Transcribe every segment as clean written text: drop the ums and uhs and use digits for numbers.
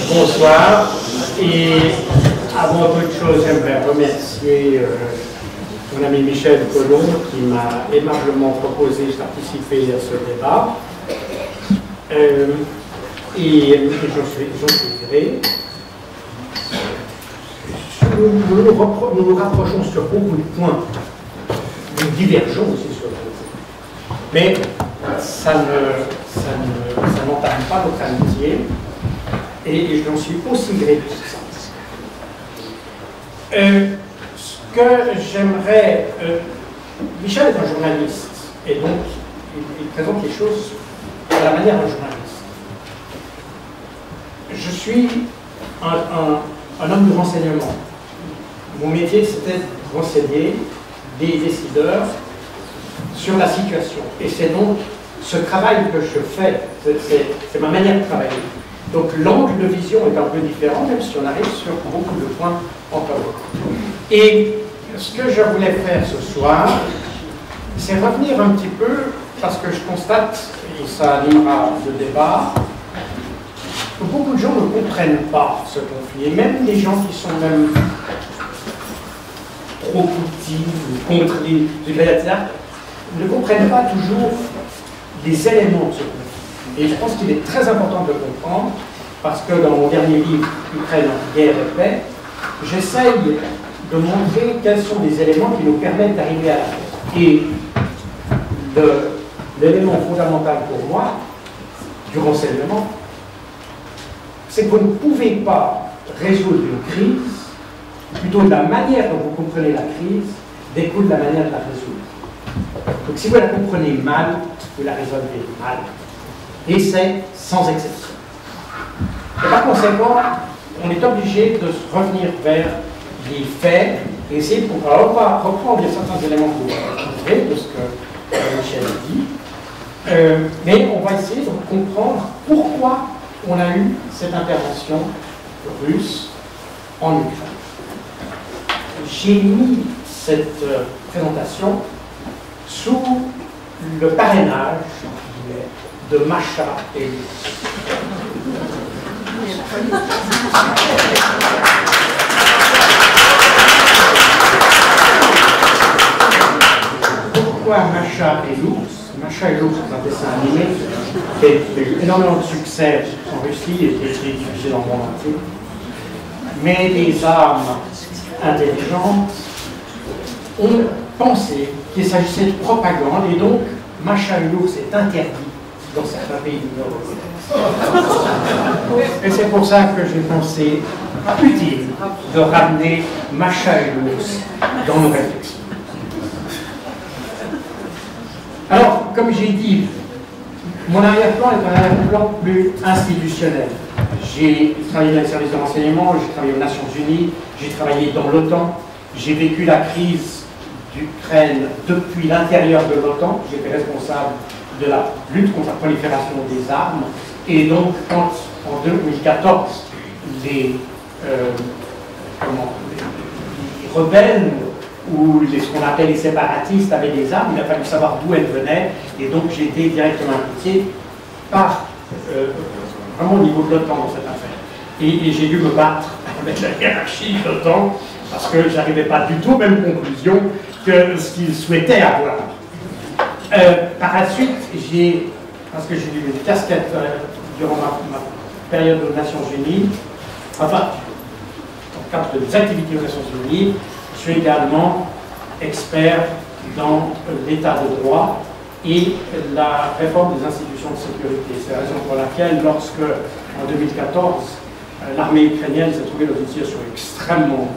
Bonsoir. Et avant toute chose, j'aimerais remercier mon ami Michel Collomb qui m'a aimablement proposé de participer à ce débat. Et j'en suis gré. Nous nous rapprochons sur beaucoup de points. Nous divergeons aussi sur beaucoup. Mais ça n'entame pas notre amitié. Et j'en suis aussi gré pour ça. Ce que j'aimerais... Michel est un journaliste, et donc il présente les choses à la manière d'un journaliste. Je suis un homme de renseignement. Mon métier, c'était de renseigner des décideurs sur la situation. Et c'est donc ce travail que je fais, c'est ma manière de travailler. Donc l'angle de vision est un peu différent, même si on arrive sur beaucoup de points en commun. Et ce que je voulais faire ce soir, c'est revenir un petit peu, parce que je constate, et ça animera le débat, que beaucoup de gens ne comprennent pas ce conflit. Et même les gens qui sont même trop petits ou contre les secrétaires ne comprennent pas toujours les éléments de ce conflit. Et je pense qu'il est très important de le comprendre, parce que dans mon dernier livre, Ukraine entre guerre et paix, j'essaye de montrer quels sont les éléments qui nous permettent d'arriver à la paix. Et l'élément fondamental pour moi, du renseignement, c'est que vous ne pouvez pas résoudre une crise, plutôt de la manière dont vous comprenez la crise, découle de la manière de la résoudre. Donc si vous la comprenez mal, vous la résolvez mal. Et c'est sans exception. Et par conséquent, on est obligé de revenir vers les faits et essayer de comprendre. Alors on va reprendre certains éléments que vous trouverez de ce que Michel a dit, mais on va essayer de comprendre pourquoi on a eu cette intervention russe en Ukraine. J'ai mis cette présentation sous le parrainage de Masha et Luz. Pourquoi Masha et Luz? Masha et Luz, c'est un dessin animé qui a eu énormément de succès en Russie et qui a été diffusé dans le monde entier. Mais les armes intelligentes ont pensé qu'il s'agissait de propagande et donc Masha et Luz est interdit dans certains pays de l'Union européenne. Et c'est pour ça que j'ai pensé utile de ramener Masha et Luz dans nos réflexions. Alors, comme j'ai dit, mon arrière-plan est un arrière-plan plus institutionnel. J'ai travaillé dans les services de renseignement, j'ai travaillé aux Nations Unies, j'ai travaillé dans l'OTAN, j'ai vécu la crise d'Ukraine depuis l'intérieur de l'OTAN, j'étais responsable de la lutte contre la prolifération des armes, et donc quand en 2014 les rebelles ou ce qu'on appelle les séparatistes avaient des armes, il a fallu savoir d'où elles venaient, et donc j'ai été directement impliqué par vraiment au niveau de l'OTAN dans cette affaire. Et j'ai dû me battre avec la hiérarchie de l'OTAN parce que je n'arrivais pas du tout aux mêmes conclusions que ce qu'ils souhaitaient avoir. Par la suite, parce que j'ai eu une casquette durant ma période aux Nations Unies, enfin, dans le cadre des activités aux Nations Unies, je suis également expert dans l'état de droit et la réforme des institutions de sécurité. C'est la raison pour laquelle, lorsque, en 2014, l'armée ukrainienne s'est trouvée dans une situation extrêmement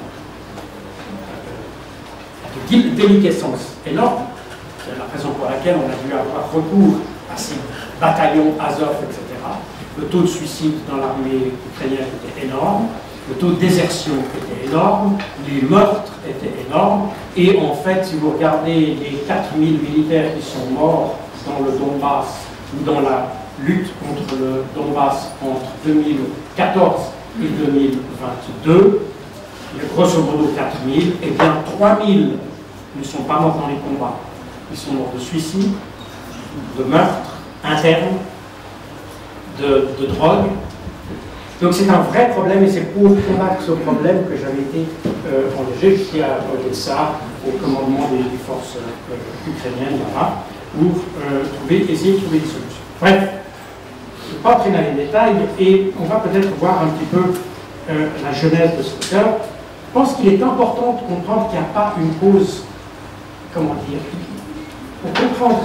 de déliquescence énorme, c'est la raison pour laquelle on a dû avoir recours à ces bataillons Azov, etc. Le taux de suicide dans l'armée ukrainienne était énorme, le taux de désertion était énorme, les meurtres étaient énormes, et en fait, si vous regardez les 4000 militaires qui sont morts dans le Donbass ou dans la lutte contre le Donbass entre 2014 et 2022, grosso modo 4000, et bien 3000 ne sont pas morts dans les combats. Ils sont morts de suicide, de meurtre interne, de drogue, Donc c'est un vrai problème, et c'est pour combattre ce problème que j'avais été engagé ici à Odessa, au commandement des forces ukrainiennes là-bas, pour essayer de trouver des solutions. Bref, je ne vais pas entrer dans les détails, et on va peut-être voir un petit peu la genèse de ce cas. Je pense qu'il est important de comprendre qu'il n'y a pas une cause, comment dire, pour comprendre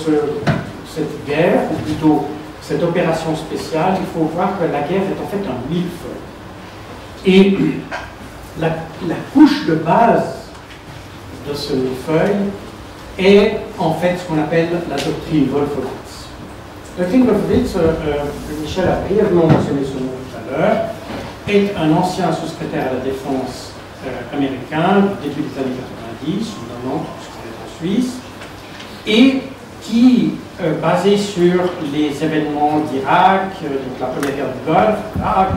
cette guerre, ou plutôt cette opération spéciale, il faut voir que la guerre est en fait un millefeuille. Et la couche de base de ce millefeuille est en fait ce qu'on appelle la doctrine Wolfowitz. La doctrine Wolfowitz, Michel a brièvement mentionné son nom tout à l'heure, est un ancien sous-secrétaire à la défense américain du début des années 90, ou 90, puisqu'on est en Suisse, et qui, basé sur les événements d'Irak, donc la première guerre du Golfe, a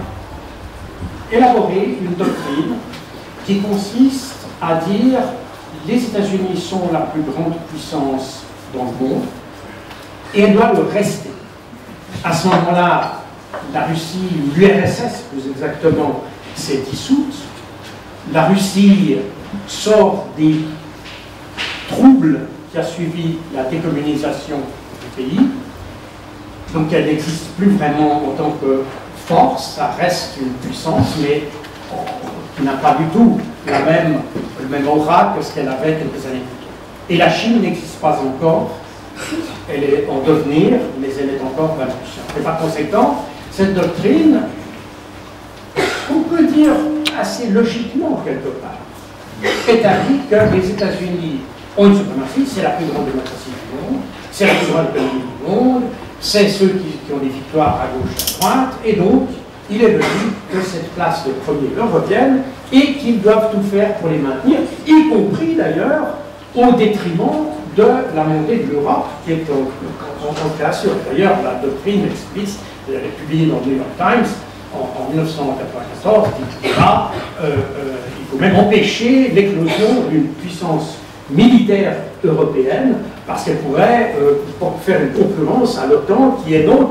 élaboré une doctrine qui consiste à dire les États-Unis sont la plus grande puissance dans le monde et elle doit le rester. À ce moment-là, la Russie, l'URSS plus exactement, s'est dissoute. La Russie sort des troubles qui a suivi la décommunisation du pays. Donc elle n'existe plus vraiment en tant que force, ça reste une puissance, mais qui n'a pas du tout le même aura que ce qu'elle avait quelques années plus tôt. Et la Chine n'existe pas encore, elle est en devenir, mais elle est encore dans la puissance. Et par conséquent, cette doctrine, on peut dire assez logiquement quelque part, établit que les États-Unis ont une suprématie, c'est la plus grande démocratie du monde, c'est la plus grande économie du monde, c'est ceux qui ont des victoires à gauche et à droite, et donc il est venu que cette place de premier leur revienne et qu'ils doivent tout faire pour les maintenir, y compris d'ailleurs au détriment de la montée de l'Europe qui est en création. D'ailleurs, la doctrine explicite, elle est publiée dans le New York Times en 1994, dit que là, il faut même empêcher l'éclosion d'une puissance militaire européenne parce qu'elle pourrait faire une concurrence à l'OTAN qui est nôtre.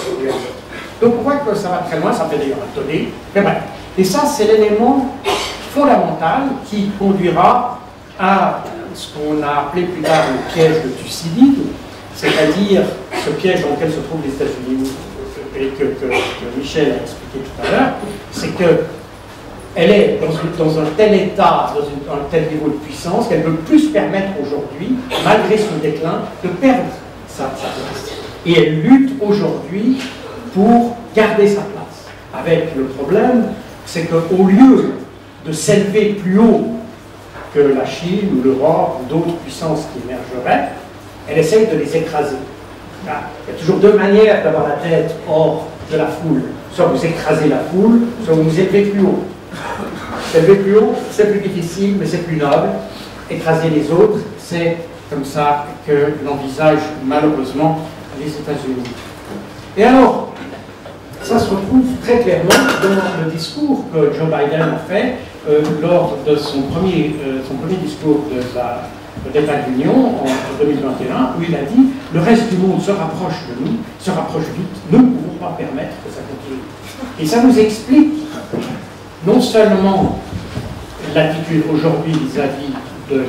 Donc on voit que ça va très loin, ça fait d'ailleurs un tollé. Mais bref. Et ça, c'est l'élément fondamental qui conduira à ce qu'on a appelé plus tard le piège de Thucydide, c'est-à-dire ce piège dans lequel se trouvent les États-Unis et que Michel a expliqué tout à l'heure, c'est qu'elle est dans un tel état, dans un tel niveau de puissance, qu'elle ne peut plus se permettre aujourd'hui, malgré son déclin, de perdre sa place. Et elle lutte aujourd'hui pour garder sa place. Avec le problème, c'est qu'au lieu de s'élever plus haut que la Chine ou l'Europe ou d'autres puissances qui émergeraient, elle essaye de les écraser. Il y a toujours deux manières d'avoir la tête hors de la foule. Soit vous écrasez la foule, soit vous vous élevez plus haut. S'élever plus haut, c'est plus difficile, mais c'est plus noble. Écraser les autres, c'est comme ça que l'envisagent malheureusement les États-Unis. Et alors, ça se retrouve très clairement dans le discours que Joe Biden a fait lors de son premier discours de l'État de l'Union en 2021, où il a dit « Le reste du monde se rapproche de nous, se rapproche vite, nous ne pouvons pas permettre que ça continue. » Et ça nous explique non seulement l'attitude aujourd'hui vis-à-vis de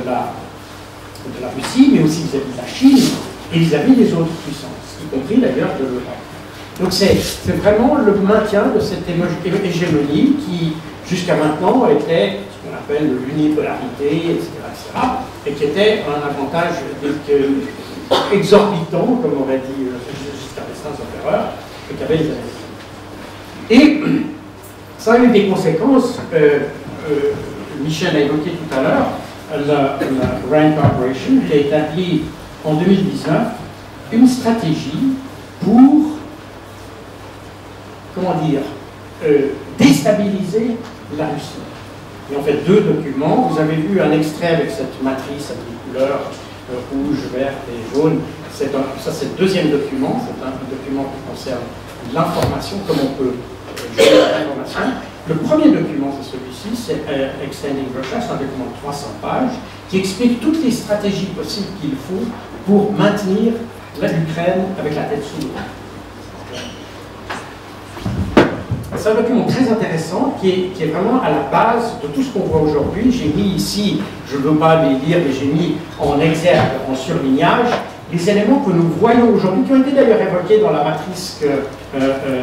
la Russie, mais aussi vis-à-vis de la Chine et vis-à-vis des autres puissances, y compris d'ailleurs de l'Europe. Donc c'est vraiment le maintien de cette hégémonie qui, jusqu'à maintenant, était ce qu'on appelle l'unipolarité, etc., et qui était un avantage exorbitant, comme aurait dit Giscard d'Estaing, son erreur, qu'avaient les Américains. Et ça a eu des conséquences, Michel a évoqué tout à l'heure, la RAND Corporation, qui a établi en 2019 une stratégie pour déstabiliser la Russie. Et en fait deux documents. Vous avez vu un extrait avec cette matrice avec les couleurs rouge, vert et jaune. Ça c'est le deuxième document. C'est un document qui concerne l'information, comment on peut gérer l'information. Le premier document, c'est celui-ci, c'est Extending Russia, c'est un document de 300 pages qui explique toutes les stratégies possibles qu'il faut pour maintenir l'Ukraine avec la tête sous l'eau. c'est un document très intéressant qui est vraiment à la base de tout ce qu'on voit aujourd'hui. J'ai mis ici, je ne veux pas les lire, mais j'ai mis en exergue, en surlignage, les éléments que nous voyons aujourd'hui, qui ont été d'ailleurs évoqués dans la matrice que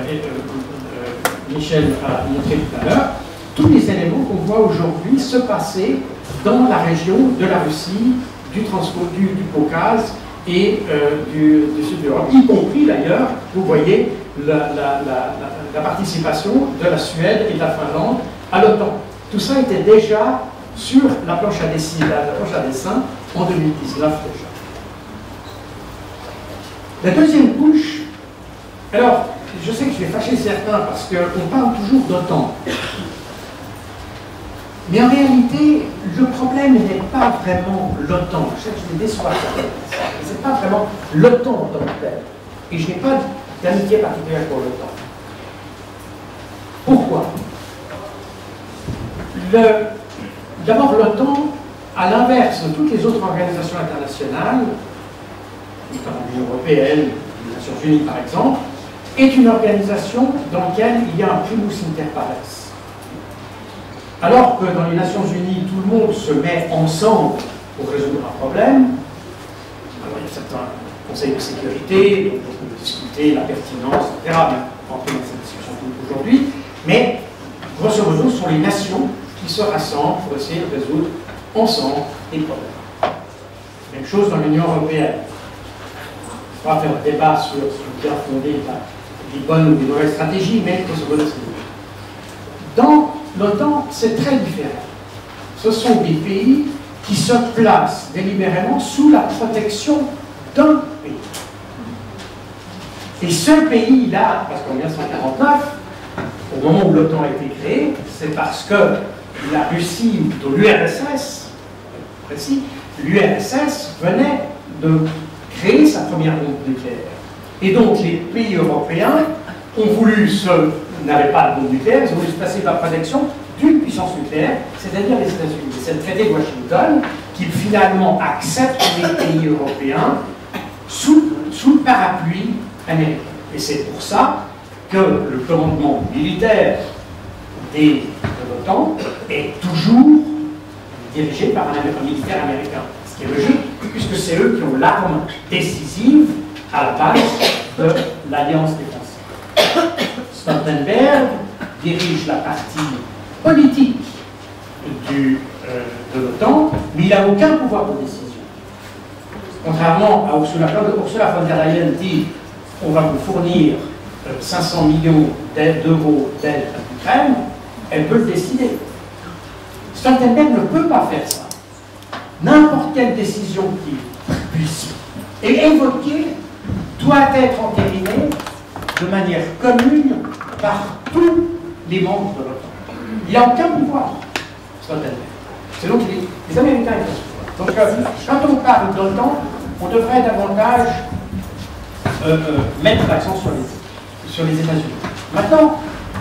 Michel a montré tout à l'heure, tous les éléments qu'on voit aujourd'hui se passer dans la région de la Russie, du Caucase et du sud de l'Europe, y compris d'ailleurs, vous voyez, la participation de la Suède et de la Finlande à l'OTAN. Tout ça était déjà sur la planche à dessin en 2019 déjà. La deuxième couche, alors, je sais que je vais fâcher certains parce qu'on parle toujours d'OTAN. Mais en réalité, le problème n'est pas vraiment l'OTAN. Je sais que je vais décevoir certains. Ce n'est pas vraiment l'OTAN en tant que tel. Et je n'ai pas d'amitié particulière pour l'OTAN. Pourquoi? D'abord, l'OTAN, à l'inverse de toutes les autres organisations internationales, notamment l'Union européenne, les Nations Unies par exemple, est une organisation dans laquelle il y a un primus inter pares. Alors que dans les Nations Unies, tout le monde se met ensemble pour résoudre un problème, alors il y a certains conseils de sécurité, donc on peut discuter la pertinence, etc. Mais on va entrer dans cette discussion aujourd'hui. Mais, grosso modo, ce sont les nations qui se rassemblent pour essayer de résoudre ensemble les problèmes. Même chose dans l'Union européenne. On va faire un débat sur bien fondé les bonnes ou les mauvaises stratégies, mais grosso modo, c'est dans l'OTAN, c'est très différent. Ce sont des pays qui se placent délibérément sous la protection d'un pays. Et ce pays-là, parce qu'en 1949, au moment où l'OTAN a été créée, c'est parce que la Russie, ou plutôt l'URSS, précis, l'URSS venait de créer sa première bombe nucléaire. Et donc les pays européens ont voulu n'avaient pas de bombe nucléaire, ils ont voulu se placer sous la protection d'une puissance nucléaire, c'est-à-dire les États-Unis. C'est le traité de Washington qui finalement accepte les pays européens sous le parapluie américain. Et c'est pour ça que le commandement militaire de l'OTAN est toujours dirigé par un militaire américain. Ce qui est logique, puisque c'est eux qui ont l'arme décisive à la base de l'Alliance défensive. Stoltenberg dirige la partie politique de l'OTAN, mais il n'a aucun pouvoir de décision. Contrairement à Ursula von der Leyen dit on va vous fournir 500 millions d'euros d'aide à l'Ukraine, elle peut le décider. Stoltenberg ne peut pas faire ça. N'importe quelle décision qu'il puisse évoquer doit être entérinée de manière commune par tous les membres de l'OTAN. Il n'a aucun pouvoir, Stoltenberg. C'est donc les Américains qui ont ce pouvoir. Donc, quand on parle d'OTAN, on devrait davantage mettre l'accent sur les États-Unis. Maintenant,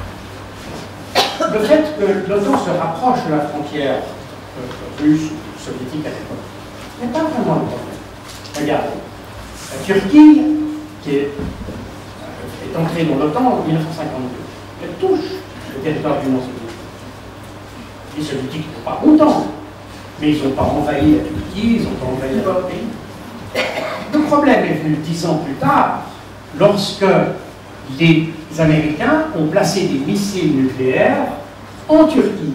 le fait que l'OTAN se rapproche de la frontière russe ou soviétique à l'époque n'est pas vraiment le problème. Regardez, la Turquie, qui est entrée dans l'OTAN en 1952, elle touche le territoire du Nord soviétique. Les soviétiques ne sont pas contents, mais ils n'ont pas envahi la Turquie, ils n'ont pas envahi d'autres pays. Le problème est venu 10 ans plus tard, lorsque les Américains ont placé des missiles nucléaires en Turquie.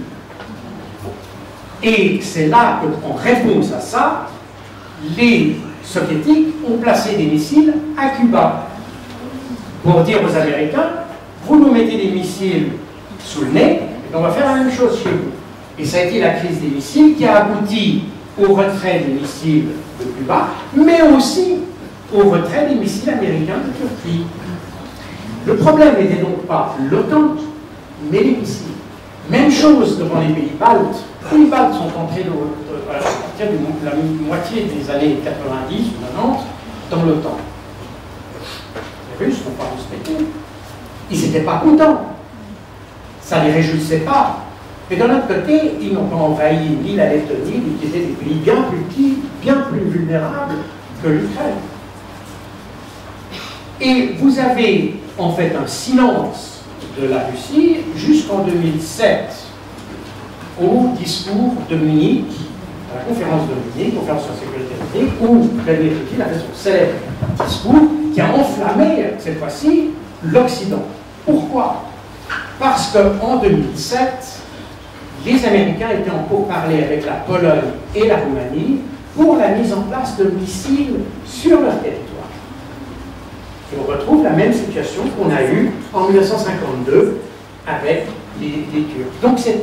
Et c'est là qu'en réponse à ça, les Soviétiques ont placé des missiles à Cuba. Pour dire aux Américains, vous nous mettez des missiles sous le nez, et on va faire la même chose chez vous. Et ça a été la crise des missiles qui a abouti au retrait des missiles de Cuba, mais aussi au retrait des missiles américains de Turquie. Le problème n'était donc pas l'OTAN, mais les missiles. Même chose devant les pays baltes. Les Baltes sont entrés à partir de la moitié des années 90 ou 90 dans l'OTAN. Les Russes n'ont pas respecté. Ils n'étaient pas contents. Ça ne les réjouissait pas. Mais d'un autre côté, ils n'ont pas envahi ni la Lettonie, qui étaient des pays bien plus petits, bien plus vulnérables que l'Ukraine. Et vous avez en fait un silence de la Russie jusqu'en 2007, au discours de Munich, à la conférence de Munich, conférence sur la sécurité de Munich, où Vladimir Poutine a fait son célèbre discours qui a enflammé, cette fois-ci, l'Occident. Pourquoi? Parce qu'en 2007, les Américains étaient en pourparlers avec la Pologne et la Roumanie pour la mise en place de missiles sur leur territoire. Et on retrouve la même situation qu'on a eue en 1952 avec les Turcs. Donc c'est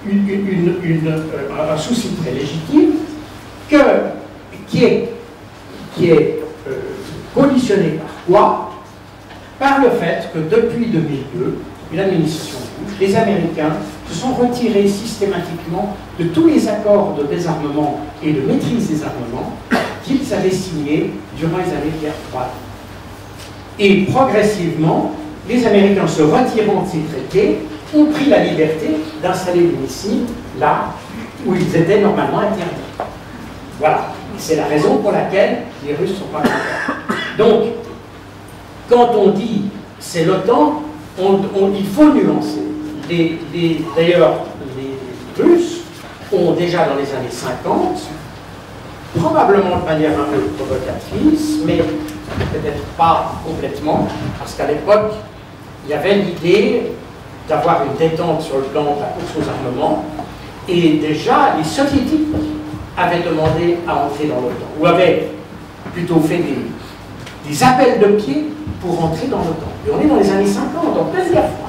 un souci très légitime qui est conditionné par quoi? Par le fait que depuis 2002, l'administration Bush, les Américains se sont retirés systématiquement de tous les accords de désarmement et de maîtrise des armements qu'ils avaient signés durant les années de guerre froide. Et progressivement, les Américains, se retirant de ces traités, ont pris la liberté d'installer des missiles là où ils étaient normalement interdits. Voilà. Et c'est la raison pour laquelle les Russes ne sont pas contents. Donc, quand on dit c'est l'OTAN, il faut nuancer. D'ailleurs, les Russes ont déjà dans les années 50, probablement de manière un peu provocatrice, mais peut-être pas complètement, parce qu'à l'époque, il y avait l'idée d'avoir une détente sur le plan de la course aux armements, et déjà les soviétiques avaient demandé à entrer dans l'OTAN, ou avaient plutôt fait des appels de pied pour entrer dans l'OTAN. Et on est dans les années 50, en pleine guerre froide.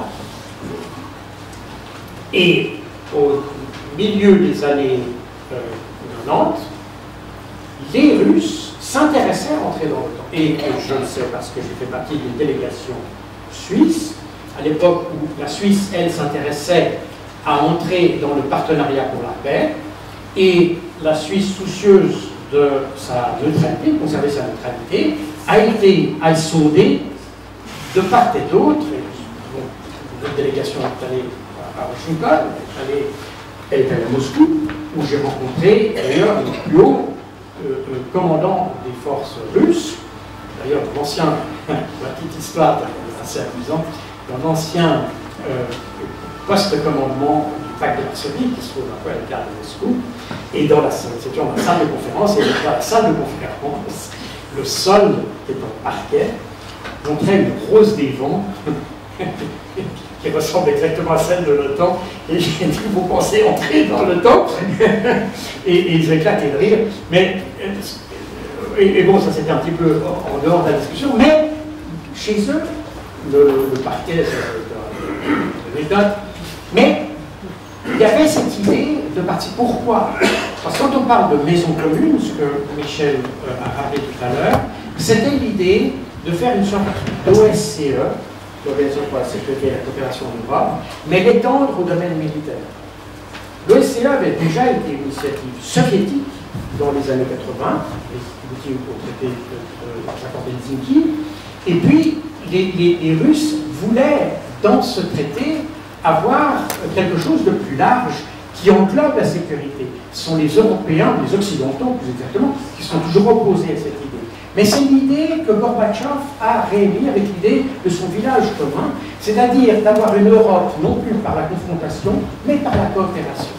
Et au milieu des années 90, les Russes s'intéressaient à entrer dans l'OTAN. Et je le sais parce que j'ai fait partie d'une délégation suisse, à l'époque où la Suisse, elle, s'intéressait à entrer dans le partenariat pour la paix, et la Suisse, soucieuse de sa neutralité, de conserver sa neutralité, a été sondée de part et d'autre. Notre délégation est allée à Washington, elle est allée à Moscou, où j'ai rencontré d'ailleurs le plus haut commandant des forces russes, d'ailleurs l'ancien, la petite histoire assez amusante, l'ancien poste de commandement du pacte de Varsovie, qui se trouve un peu à l'écart de Moscou, et dans la salle de conférence, et dans la salle de conférence, le sol, qui est en parquet, montrait une rose des vents qui ressemble exactement à celle de l'OTAN, et j'ai dit, vous pensez entrer dans l'OTAN? Et ils ont éclaté de rire, mais, et bon, ça c'était un petit peu en dehors de la discussion, mais chez eux, le parquet, c'est méthode, mais il y avait cette idée de partir. Pourquoi? Parce que quand on parle de maison commune, ce que Michel a rappelé tout à l'heure, c'était l'idée de faire une sorte d'OSCE, l'Organisation pour la sécurité et la coopération en Europe, mais l'étendre au domaine militaire. L'OSCE avait déjà été une initiative soviétique dans les années 80, les au traité de l'accord d'Helsinki, et puis les Russes voulaient, dans ce traité, avoir quelque chose de plus large qui englobe la sécurité. Ce sont les Européens, les Occidentaux plus exactement, qui sont toujours opposés à cette idée. Mais c'est l'idée que Gorbatchev a réunie avec l'idée de son village commun, c'est-à-dire d'avoir une Europe non plus par la confrontation, mais par la coopération.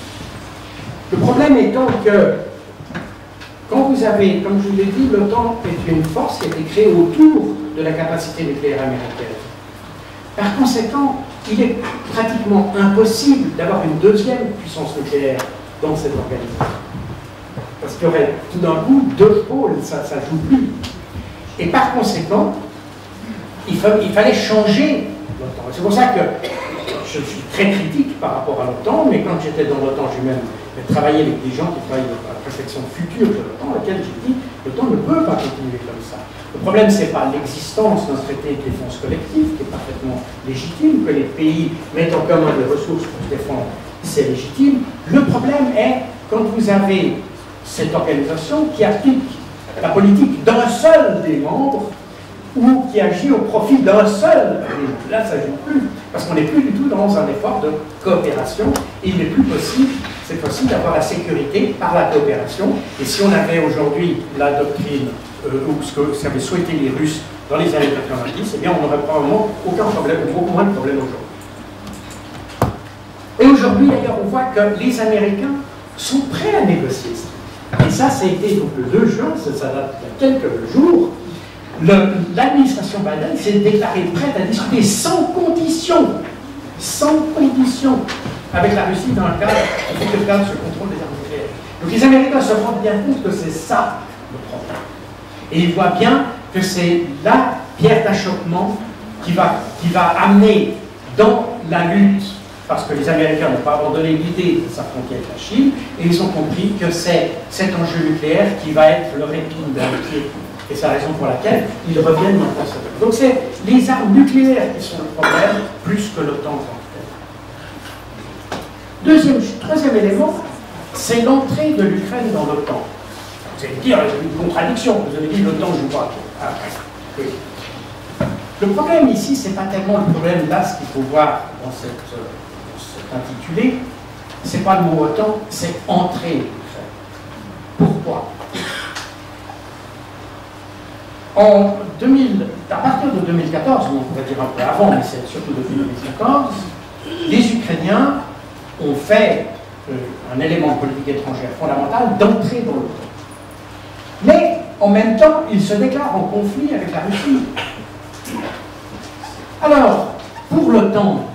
Le problème étant que, quand vous avez, comme je vous l'ai dit, l'OTAN est une force qui a été créée autour de la capacité nucléaire américaine. Par conséquent, il est pratiquement impossible d'avoir une deuxième puissance nucléaire dans cette organisation. Parce qu'il y aurait tout d'un coup deux pôles, ça ne joue plus. Et par conséquent, il fallait changer l'OTAN. C'est pour ça que je suis très critique par rapport à l'OTAN, mais quand j'étais dans l'OTAN, j'ai même travaillé avec des gens qui travaillent dans la réflexion future de l'OTAN, à laquelle j'ai dit l'OTAN ne peut pas continuer comme ça. Le problème, ce n'est pas l'existence d'un traité de défense collective, qui est parfaitement légitime, que les pays mettent en commun des ressources pour se défendre, c'est légitime. Le problème est quand vous avez cette organisation qui applique la politique d'un seul des membres ou qui agit au profit d'un seul des membres. Là, ça ne joue plus, parce qu'on n'est plus du tout dans un effort de coopération et il n'est plus possible, cette fois-ci, d'avoir la sécurité par la coopération. Et si on avait aujourd'hui la doctrine ou ce qu'avaient souhaité les Russes dans les années 90, eh bien on n'aurait probablement aucun problème, ou beaucoup moins de problèmes aujourd'hui. aujourd'hui, d'ailleurs, on voit que les Américains sont prêts à négocier ça. Et ça a été donc le 2 juin, ça date il y a quelques jours. L'administration Biden s'est déclarée prête à discuter sans condition avec la Russie dans le cadre de ce contrôle des armes nucléaires. Donc les Américains se rendent bien compte que c'est ça le problème. Et ils voient bien que c'est la pierre d'achoppement qui va amener dans la lutte, parce que les Américains n'ont pas abandonné l'idée de s'affronter avec la Chine, et ils ont compris que c'est cet enjeu nucléaire qui va être le épine de la pied. Et c'est la raison pour laquelle ils reviennent maintenant. Donc c'est les armes nucléaires qui sont le problème, plus que l'OTAN en tant que tel. Troisième élément, c'est l'entrée de l'Ukraine dans l'OTAN. Vous allez me dire, c'est une contradiction. Vous avez dit l'OTAN ne joue pas. Oui. Le problème ici, c'est pas tellement le problème là, ce qu'il faut voir dans cet intitulé, c'est pas le mot OTAN, c'est entrer l'Ukraine. Pourquoi? À partir de 2014, on pourrait dire un peu avant, mais c'est surtout depuis 2014, les Ukrainiens ont fait un élément de politique étrangère fondamental d'entrer dans l'OTAN. Mais en même temps, ils se déclarent en conflit avec la Russie. Alors, pour l'OTAN,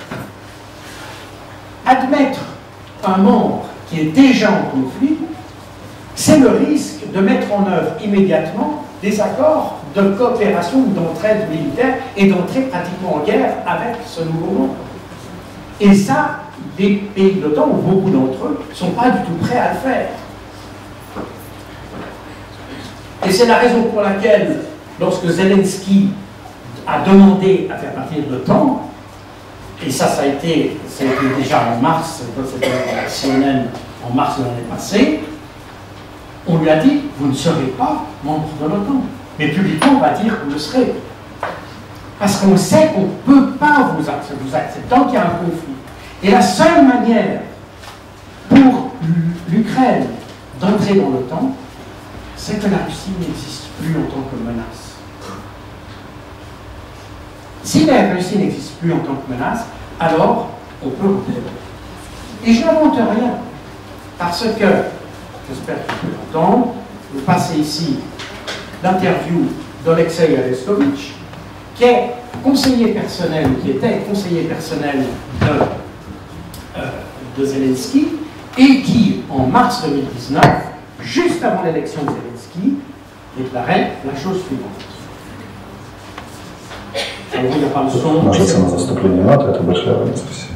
admettre un membre qui est déjà en conflit, c'est le risque de mettre en œuvre immédiatement des accords de coopération ou d'entraide militaire et d'entrer pratiquement en guerre avec ce nouveau membre. Et ça, les pays de l'OTAN, ou beaucoup d'entre eux, ne sont pas du tout prêts à le faire. Et c'est la raison pour laquelle, lorsque Zelensky a demandé à faire partie de l'OTAN, et ça a été déjà en mars, c'était à CNN en mars de l'année passée, on lui a dit, vous ne serez pas membre de l'OTAN. Mais publiquement, on va dire que vous le serez. Parce qu'on sait qu'on ne peut pas vous accepter tant qu'il y a un conflit. Et la seule manière pour l'Ukraine d'entrer dans l'OTAN, c'est que la Russie n'existe plus en tant que menace. Si la Russie n'existe plus en tant que menace, alors on peut rentrer. Et je n'invente rien, parce que, j'espère que vous pouvez l'entendre, vous passez ici l'interview d'Alexei Arestovitch, qui est conseiller personnel, qui était conseiller personnel de Zelensky, et qui, en mars 2019, juste avant l'élection de Zelensky, déclarait la chose suivante. Ложиться на заступление НАТО – это большая разница России.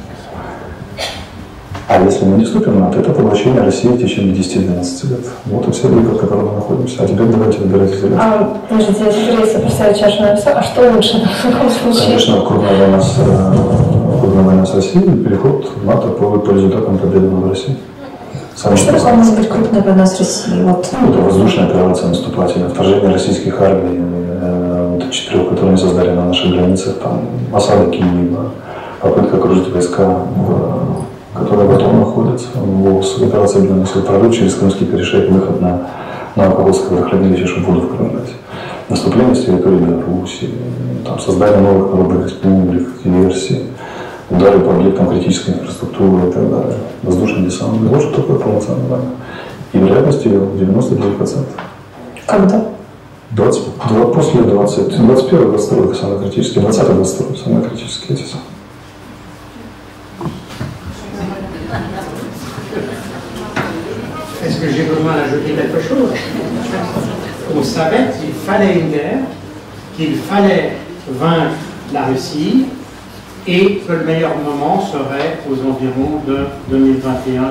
А если мы не вступим в НАТО, это поглощение России в течение 10-12 лет. Вот и вся лига, в которой мы находимся. А теперь давайте выбирать Зеленского. Подождите, я теперь сопротивляю чашу на все. А что лучше в таком случае? Конечно, крупная война с Россией, переход в НАТО по результатам победы над Россией. Что такое может быть крупная война с Россией? Вот. Ну, это воздушная операция наступательная, вторжение российских армий, 4, которые мы создали на наших границах, там, осада Киева, попытка окружить войска, которые в АТО находятся, операция Объединенных сил, прорыв через Крымский перешейк, выход на Алкогольское водохранилище, чтобы воду в Крым дать. Наступление с территории Беларуси, там, создание новых народных республик, диверсии, удары по объектам критической инфраструктуры и так далее. Воздушный десант. Вот что такое полноценная война. И вероятность ее 99%. Когда? После 21-22 самые критические, 20-22 самые критические эти. Est-ce que j'ai besoin d'ajouter quelque chose? On savait qu'il fallait une guerre, qu'il fallait vaincre la Russie, et que le meilleur moment serait aux environs de 2021-2022.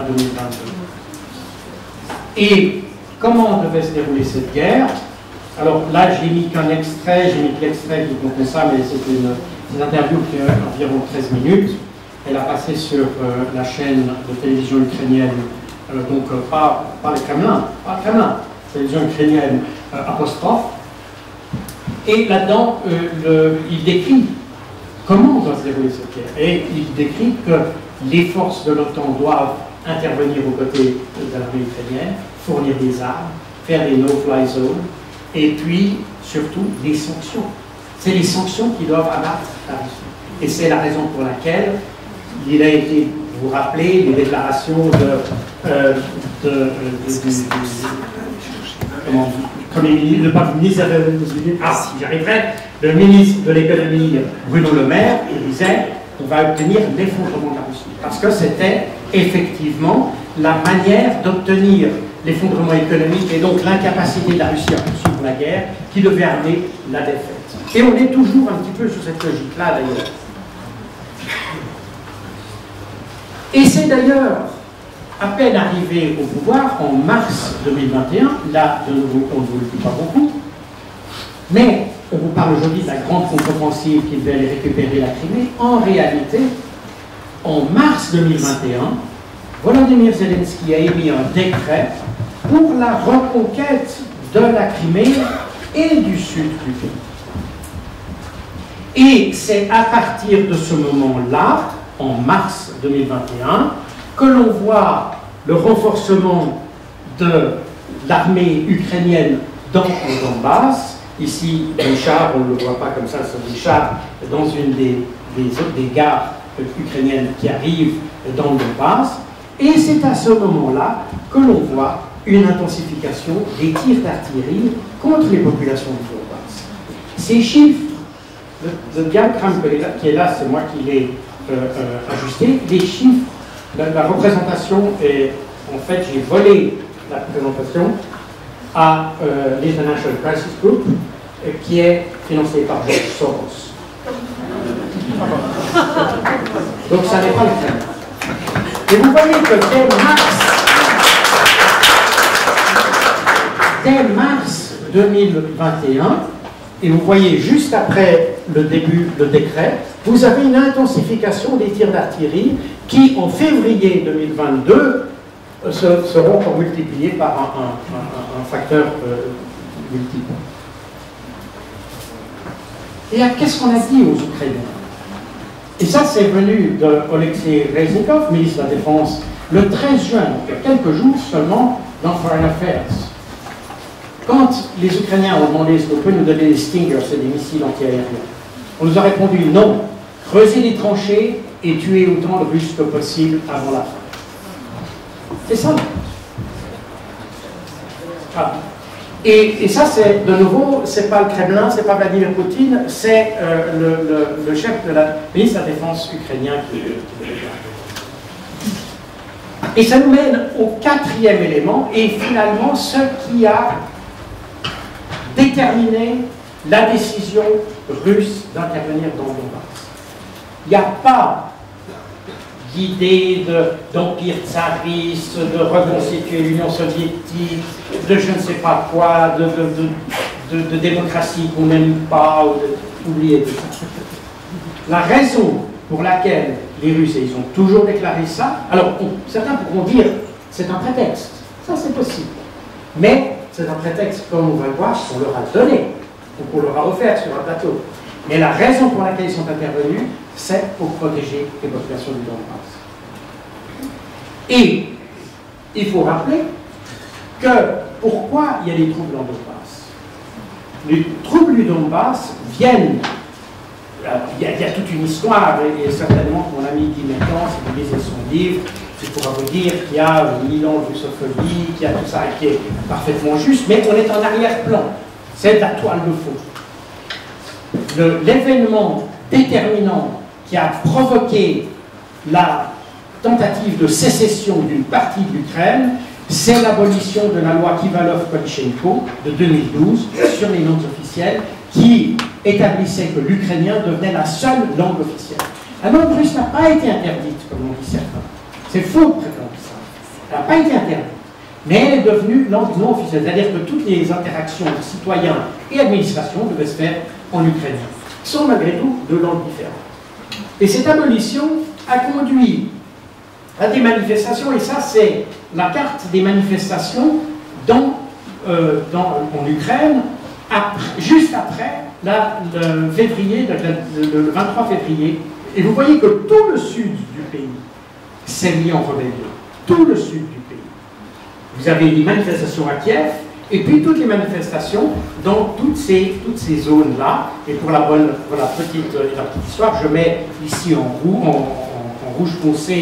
Et comment devait se dérouler cette guerre? Alors là, j'ai mis qu'un extrait, j'ai mis que l'extrait qui contenait ça, mais c'était une interview qui a environ 13 minutes. Elle a passé sur la chaîne de télévision ukrainienne, donc pas le Kremlin, télévision ukrainienne apostrophe. Et là-dedans, il décrit comment doit se dérouler cette guerre. Et il décrit que les forces de l'OTAN doivent intervenir aux côtés de l'armée ukrainienne, fournir des armes, faire des no-fly zones, et puis, surtout, les sanctions. C'est les sanctions qui doivent abattre la Russie. Et c'est la raison pour laquelle il a été vous vous rappelez les déclarations le ministre de l'économie Bruno Le Maire, il disait on va obtenir l'effondrement de la Russie. Parce que c'était effectivement la manière d'obtenir l'effondrement économique et donc l'incapacité de la Russie à poursuivre la guerre qui devait amener la défaite. Et on est toujours un petit peu sur cette logique-là d'ailleurs. Et c'est d'ailleurs à peine arrivé au pouvoir en mars 2021, là de nouveau on ne vous le dit pas beaucoup, mais on vous parle aujourd'hui de la grande contre-offensive qui devait aller récupérer la Crimée. En réalité, en mars 2021, Volodymyr Zelensky a émis un décret pour la reconquête de la Crimée et du sud du pays. Et c'est à partir de ce moment-là, en mars 2021, que l'on voit le renforcement de l'armée ukrainienne dans le Donbass. Ici, des chars, on ne le voit pas comme ça, ce sont des chars dans une des gares ukrainiennes qui arrivent dans le Donbass. Et c'est à ce moment-là que l'on voit une intensification des tirs d'artillerie contre les populations du Donbass. Ces chiffres, le diagramme qui est là, c'est moi qui l'ai ajusté, les chiffres, la représentation est, en fait, j'ai volé la présentation à l'International Crisis Group, qui est financé par George Soros. Donc ça n'est pas le cas. Et vous voyez que dès mars 2021, et vous voyez juste après le début, le décret, vous avez une intensification des tirs d'artillerie qui, en février 2022, seront encore multipliés par un facteur multiple. Et qu'est-ce qu'on a dit aux Ukrainiens? Et ça, c'est venu de Oleksiy Reznikov, ministre de la Défense, le 13 juin, donc il y a quelques jours seulement, dans Foreign Affairs. Quand les Ukrainiens ont demandé est-ce qu'on peut nous donner des Stinger, c'est des missiles antiaériens, on nous a répondu non, creusez les tranchées et tuez autant de Russes que possible avant la fin. C'est ça. Ah. Et ça, c'est de nouveau, c'est pas le Kremlin, c'est pas Vladimir Poutine, c'est le chef de la ministre de la Défense ukrainien qui Et ça nous mène au quatrième élément, et finalement ce qui a déterminé la décision russe d'intervenir dans le Donbass. Il n'y a pas d'idée d'empire tsariste, de reconstituer l'Union soviétique, de je ne sais pas quoi, de démocratie qu'on n'aime pas, ou oubliez tout ça. La raison pour laquelle les Russes, et ils ont toujours déclaré ça, alors certains pourront dire c'est un prétexte, ça c'est possible, mais c'est un prétexte, comme on va le voir, qu'on leur a donné, ou qu'on leur a offert sur un plateau. Mais la raison pour laquelle ils sont intervenus, c'est pour protéger les populations du Donbass. Et il faut rappeler que pourquoi il y a des troubles en Donbass? Les troubles du Donbass viennent, il y a toute une histoire, et certainement mon ami Guy Mertens, si vous lisez son livre, il pourra vous dire qu'il y a 1000 ans de russophobie, qu'il y a tout ça qui est parfaitement juste, mais on est en arrière-plan. C'est de la toile de fond. L'événement déterminant qui a provoqué la tentative de sécession d'une partie de l'Ukraine, c'est l'abolition de la loi Kivalov-Kolchenko de 2012 sur les langues officielles qui établissait que l'ukrainien devenait la seule langue officielle. La langue russe n'a pas été interdite, comme l'ont dit certains. C'est faux de prétendre ça. Elle n'a pas été interdite. Mais elle est devenue langue non officielle. C'est-à-dire que toutes les interactions de citoyens et administration devaient se faire en ukrainien. Qui sont malgré tout deux langues différentes. Et cette abolition a conduit à des manifestations, et ça c'est la carte des manifestations en Ukraine, juste après le 23 février. Et vous voyez que tout le sud du pays s'est mis en rébellion. Tout le sud du pays. Vous avez des manifestations à Kiev, et puis toutes les manifestations dans toutes ces zones-là. Et pour la petite histoire, je mets ici en rouge foncé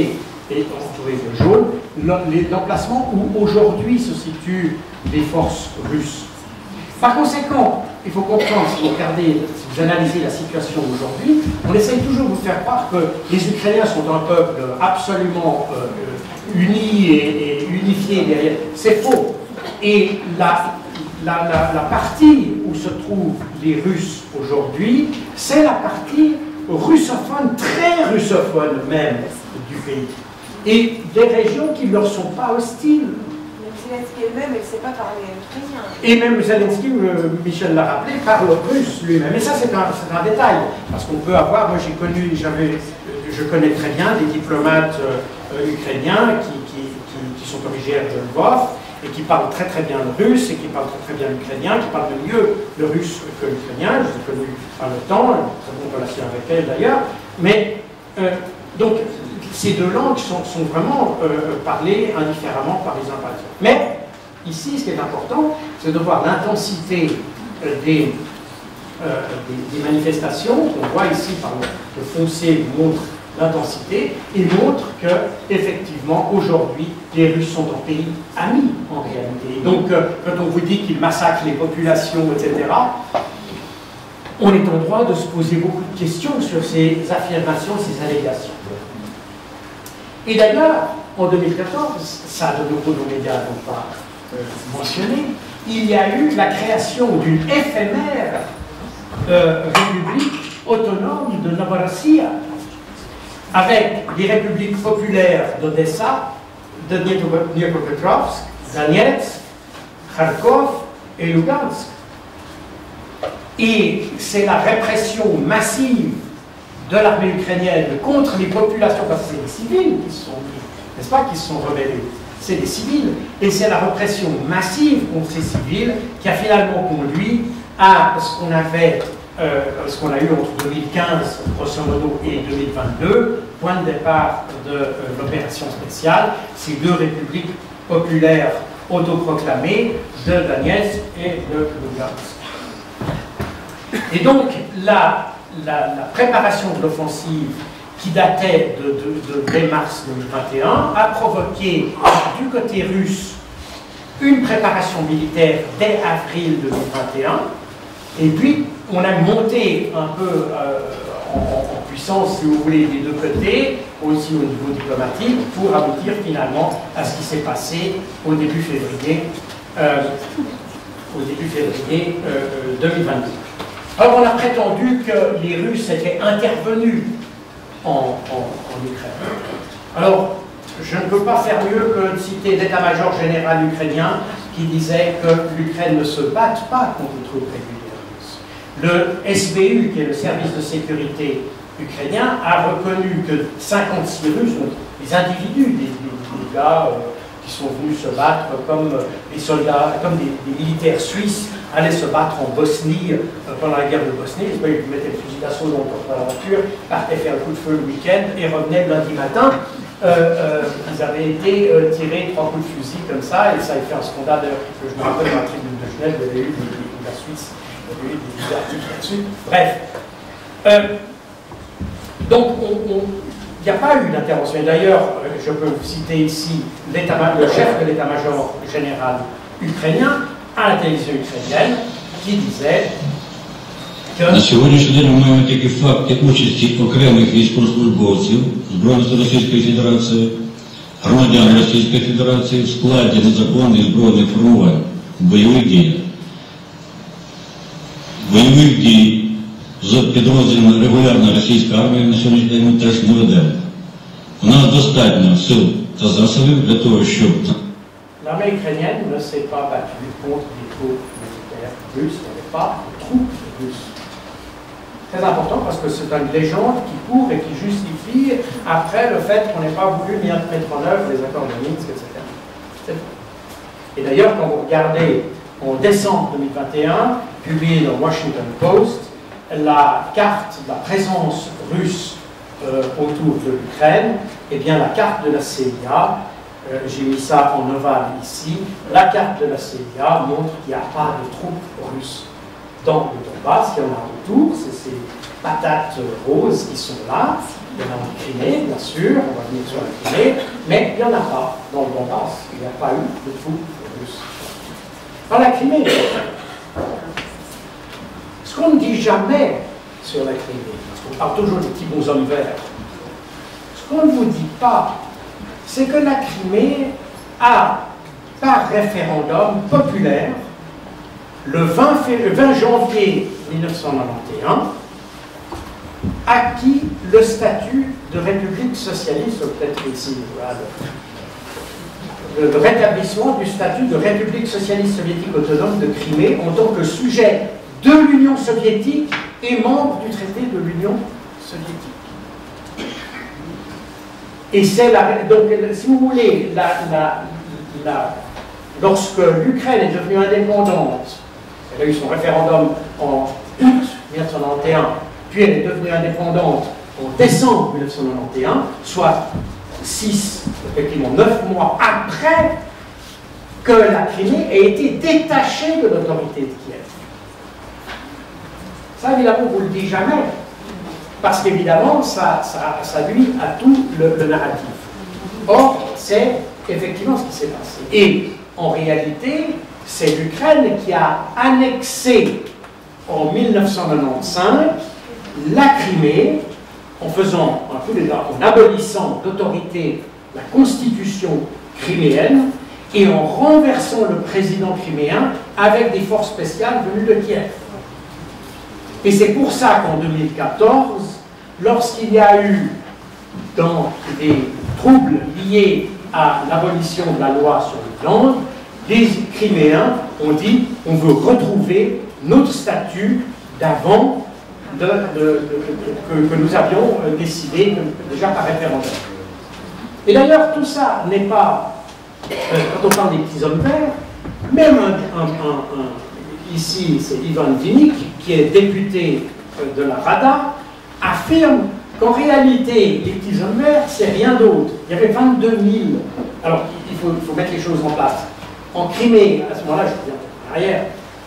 et entouré de jaune, l'emplacement où aujourd'hui se situent les forces russes. Par conséquent, il faut comprendre, si vous regardez, si vous analysez la situation aujourd'hui, on essaye toujours de vous faire croire que les Ukrainiens sont un peuple absolument uni et unifié derrière. C'est faux. Et la partie où se trouvent les Russes aujourd'hui, c'est la partie russophone, très russophone même du pays. Et des régions qui ne leur sont pas hostiles. Zelensky elle-même, elle ne sait pas parler ukrainien. Et même Zelensky, Michel l'a rappelé, parle russe lui-même. Et ça, c'est un détail. Parce qu'on peut avoir, moi je connais très bien des diplomates ukrainiens qui sont originaires de Lvov et qui parlent très très bien le russe et qui parlent très très bien l'ukrainien, qui parlent mieux le russe que l'ukrainien. Je les ai connus par le temps, une très bonne relation avec elle d'ailleurs. Mais donc, ces deux langues sont vraiment parlées indifféremment par les uns par les autres. Mais, ici, ce qui est important, c'est de voir l'intensité des manifestations. On voit ici, par le foncé montre l'intensité et montre que, effectivement, aujourd'hui, les Russes sont un pays ami, en réalité. Donc, quand on vous dit qu'ils massacrent les populations, etc., on est en droit de se poser beaucoup de questions sur ces affirmations, ces allégations. Et d'ailleurs, en 2014, ça de nouveau nos médias n'ont pas mentionné, il y a eu la création d'une éphémère république autonome de Novorossiya, avec les républiques populaires d'Odessa, de Dniepropetrovsk, Donetsk, Kharkov et Lugansk. Et c'est la répression massive de l'armée ukrainienne contre les populations, parce que c'est les civils qui sont, n'est-ce pas, qui se sont rebellés. C'est des civils. Et c'est la répression massive contre ces civils qui a finalement conduit à ce qu'on avait, ce qu'on a eu entre 2015, grosso modo, et 2022, point de départ de l'opération spéciale, ces deux républiques populaires autoproclamées de Donetsk et de Lugansk. Et donc, la préparation de l'offensive qui datait de dès mars 2021 a provoqué du côté russe une préparation militaire dès avril 2021 et puis on a monté un peu en puissance, si vous voulez, des deux côtés, aussi au niveau diplomatique, pour aboutir finalement à ce qui s'est passé au début février 2022. Alors on a prétendu que les Russes étaient intervenus en Ukraine. Alors, je ne peux pas faire mieux que de citer l'état-major général ukrainien qui disait que l'Ukraine ne se batte pas contre les troupes régulières russes. Le SBU, qui est le service de sécurité ukrainien, a reconnu que 56 Russes, donc les individus, des gars qui sont venus se battre comme des soldats, comme des militaires suisses, allaient se battre en Bosnie pendant la guerre de Bosnie. Ils mettaient le fusil d'assaut dans la voiture, partaient faire le coup de feu le week-end et revenaient le lundi matin. Ils avaient été tirés 3 coups de fusil comme ça, et ça a fait un scandale. Je me rappelle dans la tribune de Genève, il y avait eu la Suisse, il y avait eu des articles là-dessus. Bref. Donc, il n'y a pas eu d'intervention. D'ailleurs, je peux vous citer ici le chef de l'état-major général ukrainien à la télévision ukrainienne qui disait que на сьогоднішній день ми маємо такі факти участі окремих військовослужбовців Збройних Російської Федерації, громадян Російської Федерації в складі незаконних збройних формувань в бойових діях. Бойових дій з підрозділами регулярної російської армії на сьогоднішній день ми теж не ведемо. У нас достатньо сил та засобів для того, щоб l'armée ukrainienne ne s'est pas battue contre les troupes militaires russes, il n'y avait pas de troupes russes. Très important parce que c'est une légende qui court et qui justifie après le fait qu'on n'ait pas voulu mettre en œuvre les accords de Minsk, etc. Et d'ailleurs, quand vous regardez en décembre 2021, publié dans Washington Post, la carte de la présence russe autour de l'Ukraine, eh bien la carte de la CIA, j'ai mis ça en ovale ici, la carte de la CIA montre qu'il n'y a pas de troupes russes dans le Donbass, il y en a autour, c'est ces patates roses qui sont là, Il y en a en Crimée, bien sûr, on va venir sur la Crimée, mais il n'y en a pas dans le Donbass. Il n'y a pas eu de troupes russes. Dans la Crimée, ce qu'on ne dit jamais sur la Crimée, parce qu'on parle toujours des petits bonshommes verts, ce qu'on ne vous dit pas, c'est que la Crimée a, par référendum populaire, le 20 janvier 1991, acquis le statut de République socialiste, peut-être ici, voilà, le rétablissement du statut de République socialiste soviétique autonome de Crimée en tant que sujet de l'Union soviétique et membre du traité de l'Union soviétique. Et c'est donc, si vous voulez, lorsque l'Ukraine est devenue indépendante, elle a eu son référendum en août 1991, puis elle est devenue indépendante en décembre 1991, soit 9 mois après que la Crimée ait été détachée de l'autorité de Kiev. Ça, évidemment, on ne vous le dit jamais, parce qu'évidemment, ça nuit à tout le narratif. Or, c'est effectivement ce qui s'est passé. Et en réalité, c'est l'Ukraine qui a annexé en 1995 la Crimée en faisant un coup d'État, en abolissant l'autorité, la constitution criméenne et en renversant le président criméen avec des forces spéciales venues de Kiev. Et c'est pour ça qu'en 2014, lorsqu'il y a eu dans des troubles liés à l'abolition de la loi sur les langues, les Criméens ont dit on veut retrouver notre statut d'avant que nous avions décidé déjà par référendum. Et d'ailleurs, tout ça n'est pas, quand on parle des petits hommes verts, même ici, c'est Ivan Vinik, qui est député de la Rada, affirme qu'en réalité, les petits hommes verts, c'est rien d'autre. Il y avait 22 000. Alors, il faut mettre les choses en place. En Crimée, à ce moment-là, je reviens en arrière,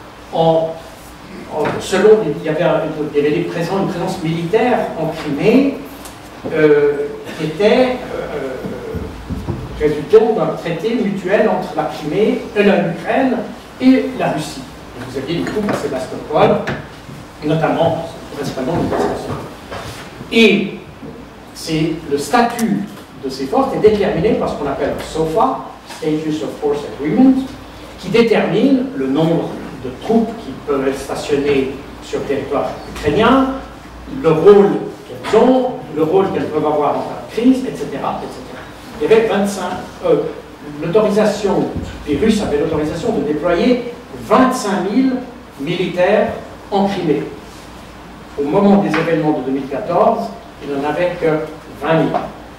selon, il y avait une présence militaire en Crimée qui était résultant d'un traité mutuel entre la Crimée, l'Ukraine et la Russie. Et vous aviez des troupes à Sébastopol, notamment, principalement les stations. Et c'est le statut de ces forces est déterminé par ce qu'on appelle SOFA, Status of Force Agreement, qui détermine le nombre de troupes qui peuvent être stationnées sur le territoire ukrainien, le rôle qu'elles ont, le rôle qu'elles peuvent avoir en cas de crise, etc., etc. Il y avait 25... l'autorisation, les Russes avaient l'autorisation de déployer 25 000 militaires en Crimée. Au moment des événements de 2014, il n'en avait que 20 000.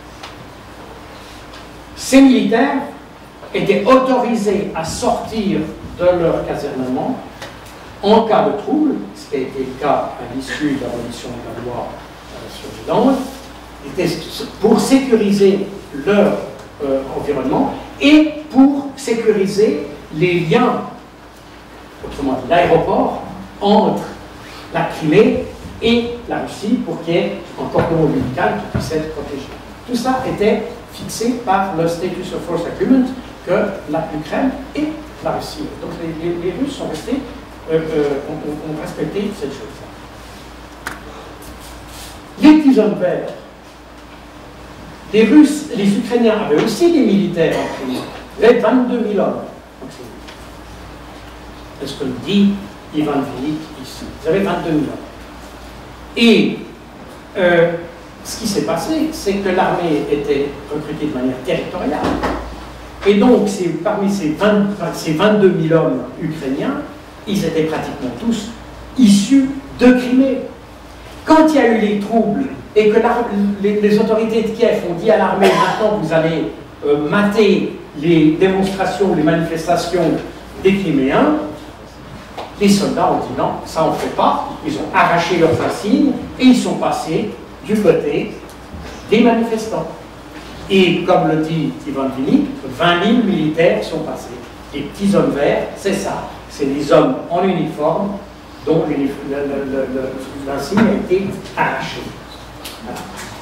Ces militaires étaient autorisés à sortir de leur casernement en cas de trouble, ce qui a été le cas à l'issue de l'abolition de la loi sur les langues, pour sécuriser leur environnement et pour sécuriser les liens, autrement dit l'aéroport, entre la Crimée et la Russie pour qu'il y ait un cordon ombilical qui puisse être protégé. Tout ça était fixé par le Status of Force Agreement que l'Ukraine et la Russie. Donc les Russes sont restés, ont respecté cette chose-là. Les petits hommes verts, les Russes, les Ukrainiens avaient aussi des militaires en Crimée. Il y avait 22 000 hommes en Crimée. C'est ce que dit Ivan Vinik ici. Ils avaient 22 000 hommes. Et ce qui s'est passé, c'est que l'armée était recrutée de manière territoriale. Et donc, parmi ces 22 000 hommes ukrainiens, ils étaient pratiquement tous issus de Crimée. Quand il y a eu les troubles et que les autorités de Kiev ont dit à l'armée, maintenant vous allez mater les démonstrations, les manifestations des Criméens, les soldats ont dit non, ça on ne fait pas. Ils ont arraché leurs insignes et ils sont passés du côté des manifestants. Et comme le dit Ivan Vinik, 20 000 militaires sont passés. Les petits hommes verts, c'est ça. C'est des hommes en uniforme dont l'insigne a été arraché. Voilà.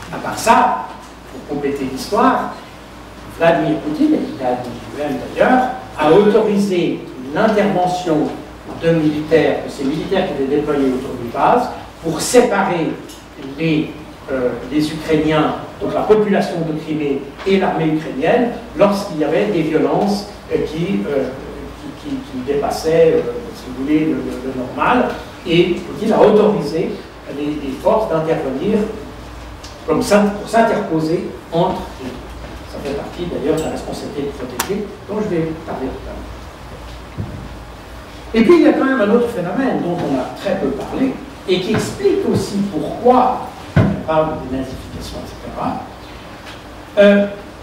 À part ça, pour compléter l'histoire, Vladimir Poutine, et il a dit lui-même d'ailleurs, a autorisé l'intervention de militaires, de ces militaires qui étaient déployés autour des bases, pour séparer les Ukrainiens, donc la population de Crimée et l'armée ukrainienne, lorsqu'il y avait des violences qui dépassaient, si vous voulez, le normal. Et Poutine a autorisé les forces d'intervenir comme ça, pour s'interposer entre les deux. Ça fait partie d'ailleurs de la responsabilité de protéger, dont je vais parler tout à l'heure. Et puis il y a quand même un autre phénomène dont on a très peu parlé, et qui explique aussi pourquoi on parle de dénazification, etc.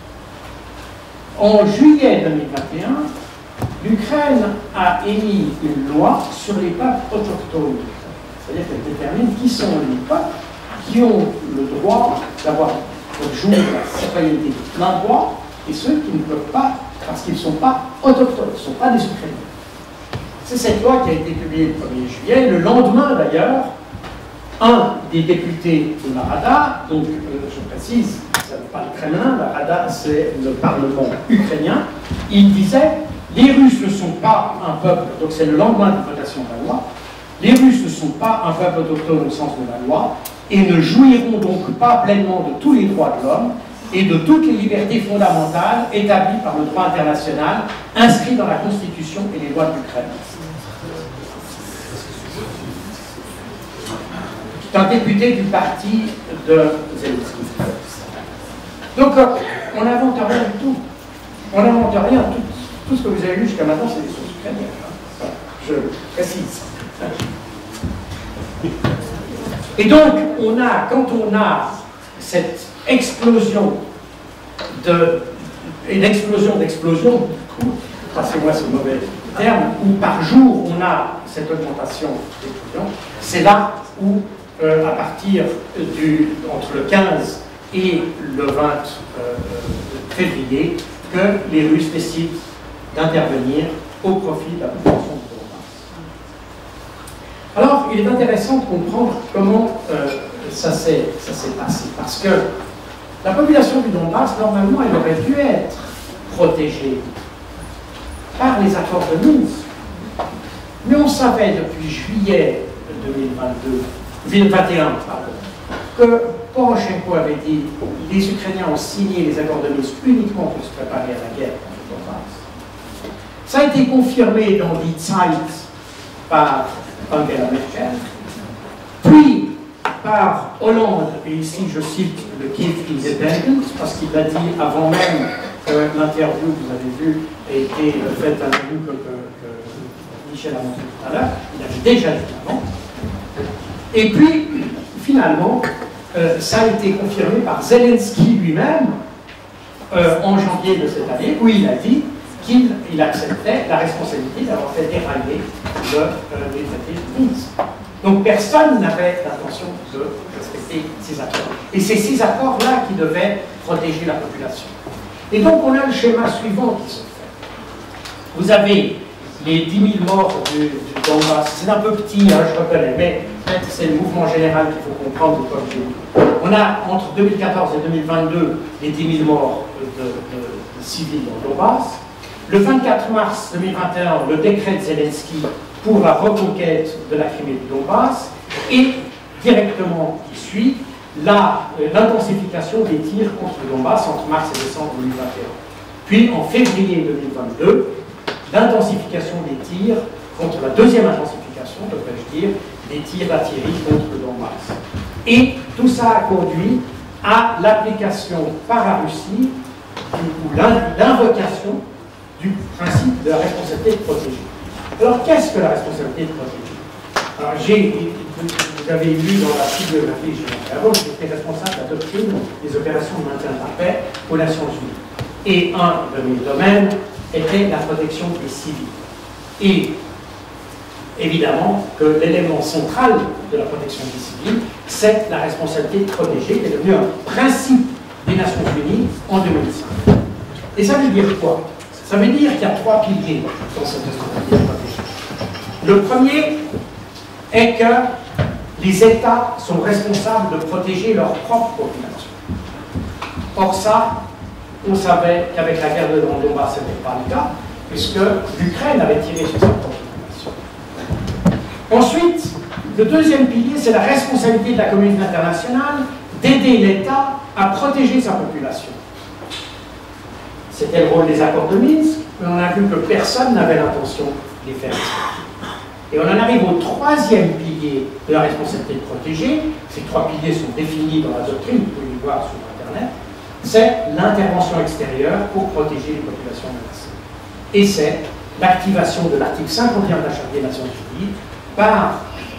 En juillet 2021, l'Ukraine a émis une loi sur les peuples autochtones. C'est-à-dire qu'elle détermine qui sont les peuples qui ont le droit d'avoir le jour de la citoyenneté de plein droit, et ceux qui ne peuvent pas, parce qu'ils ne sont pas autochtones, ils ne sont pas des Ukrainiens. C'est cette loi qui a été publiée le 1er juillet. Le lendemain, d'ailleurs, un des députés de la Rada, donc je précise, ça n'est pas le Kremlin, la Rada c'est le Parlement ukrainien, il disait « Les Russes ne sont pas un peuple », donc c'est le lendemain de la votation de la loi, « Les Russes ne sont pas un peuple autochtone au sens de la loi et ne jouiront donc pas pleinement de tous les droits de l'homme et de toutes les libertés fondamentales établies par le droit international, inscrits dans la Constitution et les lois de l'Ukraine. » C'est un député du parti de Zelensky. Donc, on n'invente rien du tout. On n'invente rien. Tout ce que vous avez lu jusqu'à maintenant, c'est des sources ukrainiennes. Voilà, je précise. Et donc, quand on a cette explosion une explosion d'explosion, passez-moi ce mauvais terme, où par jour on a cette augmentation d'explosion, c'est là où, à partir entre le 15 et le 20 février, que les Russes décident d'intervenir au profit de la population de Donbass. Alors, il est intéressant de comprendre comment ça s'est passé, parce que la population du Donbass, normalement, elle aurait dû être protégée par les accords de Minsk. Mais on savait depuis juillet 2021, que Poroshenko avait dit que les Ukrainiens ont signé les accords de Minsk uniquement pour se préparer à la guerre contre le Donbass. Ça a été confirmé dans Die Zeit par Angela Merkel, puis par Hollande, et ici je cite le Kiev Independent, parce qu'il l'a dit avant même que l'interview que vous avez vue a été faite à l'interview que Michel a montré tout à l'heure, il avait déjà dit avant. Et puis, finalement, ça a été confirmé par Zelensky lui-même en janvier de cette année, où il a dit qu'il acceptait la responsabilité d'avoir fait dérailler les traités de Minsk. Donc personne n'avait l'intention de respecter ces accords. Et c'est ces accords-là qui devaient protéger la population. Et donc on a le schéma suivant qui se fait. Vous avez les 10 000 morts du Donbass, c'est un peu petit, hein, je reconnais, mais c'est le mouvement général qu'il faut comprendre. On a entre 2014 et 2022 les 10 000 morts de civils dans le Donbass. Le 24 mars 2021, le décret de Zelensky pour la reconquête de la Crimée du Donbass, et directement qui suit l'intensification des tirs contre le Donbass entre mars et décembre 2021. Puis en février 2022, l'intensification des tirs contre la deuxième intensification, devrais-je dire, des tirs d'artillerie contre le Donbass. Et tout ça a conduit à l'application par la Russie, ou l'invocation du principe de la responsabilité de protéger. Alors, qu'est-ce que la responsabilité de protéger? Alors, vous avez lu dans la bibliographie que j'ai montrée avant, j'étais responsable de la doctrine des opérations de maintien de la paix aux Nations Unies. Et un de mes domaines était la protection des civils. Et évidemment que l'élément central de la protection des civils, c'est la responsabilité de protéger, qui est devenu un principe des Nations Unies en 2005. Et ça veut dire quoi? Ça veut dire qu'il y a 3 piliers dans cette responsabilité de protéger. Le premier est que les États sont responsables de protéger leur propre population. Or ça, on savait qu'avec la guerre de Donbass, ce n'était pas le cas, puisque l'Ukraine avait tiré sur sa propre population. Ensuite, le deuxième pilier, c'est la responsabilité de la communauté internationale d'aider l'État à protéger sa population. C'était le rôle des accords de Minsk, mais on a vu que personne n'avait l'intention de les faire respecter. Et on en arrive au troisième pilier de la responsabilité de protéger. Ces trois piliers sont définis dans la doctrine, vous pouvez les voir sur Internet. C'est l'intervention extérieure pour protéger les populations menacées. Et c'est l'activation de l'article 51 de la Charte des Nations Unies par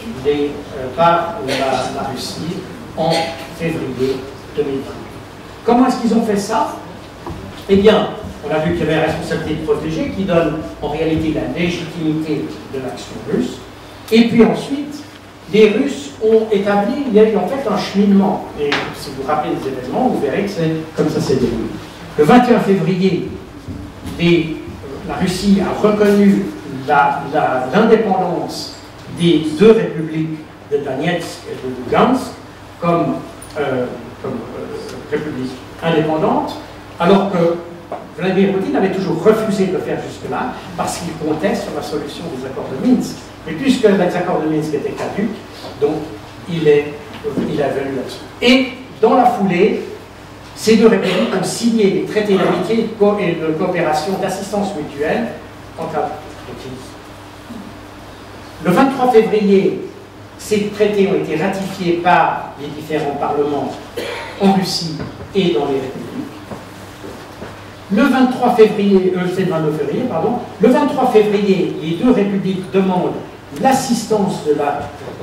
la Russie en février 2020. Comment est-ce qu'ils ont fait ça? Eh bien, on a vu qu'il y avait la responsabilité de protéger qui donne en réalité la légitimité de l'action russe. Et puis ensuite, les Russes ont établi, il y a eu en fait un cheminement. Et si vous vous rappelez des événements, vous verrez que c'est comme ça s'est déroulé. Le 21 février, la Russie a reconnu l'indépendance des deux républiques de Donetsk et de Lugansk comme républiques indépendantes, alors que Vladimir Poutine avait toujours refusé de le faire jusque-là parce qu'il comptait sur la solution des accords de Minsk. Mais puisque les accords de Minsk étaient caducs, donc il est venu là-dessus. Et dans la foulée, ces deux républiques ont signé des traités d'amitié et de coopération, d'assistance mutuelle en cas de crise. Le 23 février, ces traités ont été ratifiés par les différents parlements en Russie et dans les républiques. Le 23 février, c'est le 22 février, pardon. Le 23 février, les deux républiques demandent l'assistance de la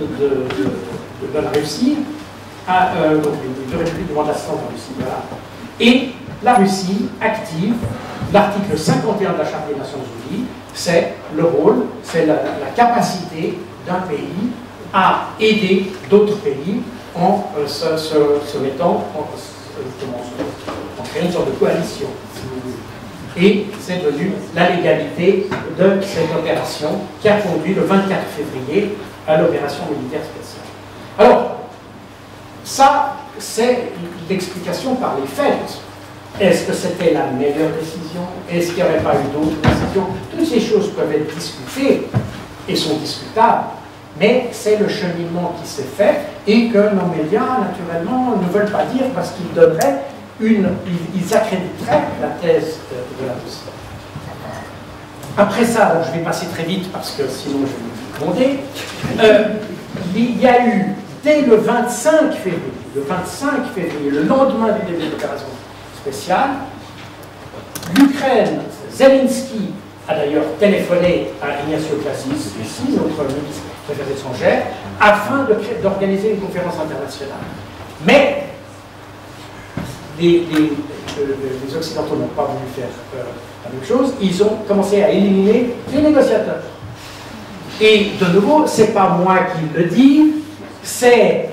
Russie, donc les deux républiques demandent l'assistance de la Russie, voilà. Et la Russie active l'article 51 de la Charte des Nations Unies, c'est le rôle, c'est la capacité d'un pays à aider d'autres pays en se mettant en créant une sorte de coalition. Et c'est devenu la légalité de cette opération qui a conduit le 24 février à l'opération militaire spéciale. Alors, ça, c'est l'explication par les faits. Est-ce que c'était la meilleure décision? Est-ce qu'il n'y aurait pas eu d'autres décisions? Toutes ces choses peuvent être discutées et sont discutables, mais c'est le cheminement qui s'est fait et que nos médias, naturellement, ne veulent pas dire parce qu'ils donneraient ils accréditeraient la thèse de la Russie. Après ça, alors je vais passer très vite parce que sinon je vais vous gronder, il y a eu, dès le 25 février, le lendemain du début de l'opération spéciale, l'Ukraine, Zelensky a d'ailleurs téléphoné à Ignacio Cassis, ici, notre ministre des Affaires étrangères, afin d'organiser une conférence internationale. Mais les Occidentaux n'ont pas voulu faire la même chose, ils ont commencé à éliminer les négociateurs. Et de nouveau, c'est pas moi qui le dis, c'est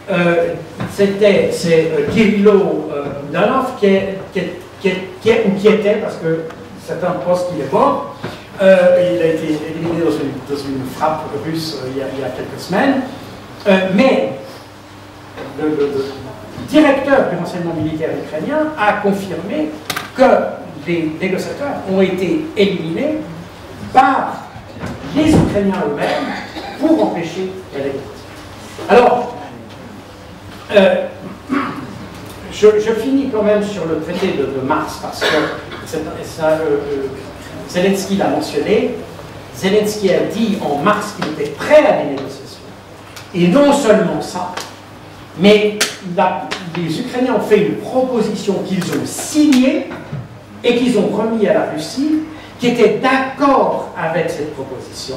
Kirilo Danov qui était, parce que c'est un poste qui est mort, il a été éliminé dans une frappe russe il y a quelques semaines, mais le directeur du renseignement militaire ukrainien a confirmé que les négociateurs ont été éliminés par les Ukrainiens eux-mêmes pour empêcher la négociation. Alors, je finis quand même sur le traité de mars parce que Zelensky l'a mentionné. Zelensky a dit en mars qu'il était prêt à des négociations. Et non seulement ça, mais les Ukrainiens ont fait une proposition qu'ils ont signée et qu'ils ont remis à la Russie, qui était d'accord avec cette proposition.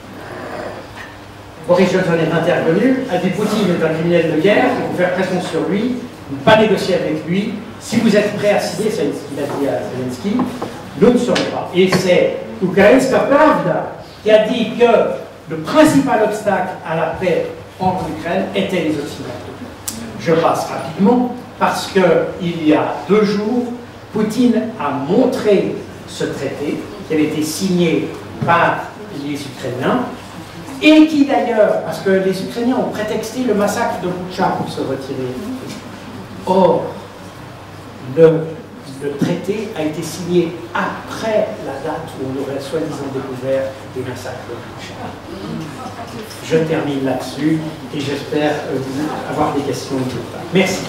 Boris Johnson est intervenu, a dit Poutine est un criminel de guerre, il faut faire pression sur lui, ne pas négocier avec lui. Si vous êtes prêt à signer, c'est ce qu'il a dit à Zelensky, nous ne serons pas. Et c'est Ukrainska Pravda qui a dit que le principal obstacle à la paix en Ukraine était les Occidentaux. Je passe rapidement parce qu'il y a 2 jours, Poutine a montré ce traité qui avait été signé par les Ukrainiens et qui d'ailleurs, parce que les Ukrainiens ont prétexté le massacre de Boutcha pour se retirer. Or, le traité a été signé après la date où on aurait soi-disant découvert des massacres de Bouchard. Je termine là-dessus et j'espère avoir des questions de votre part. Merci.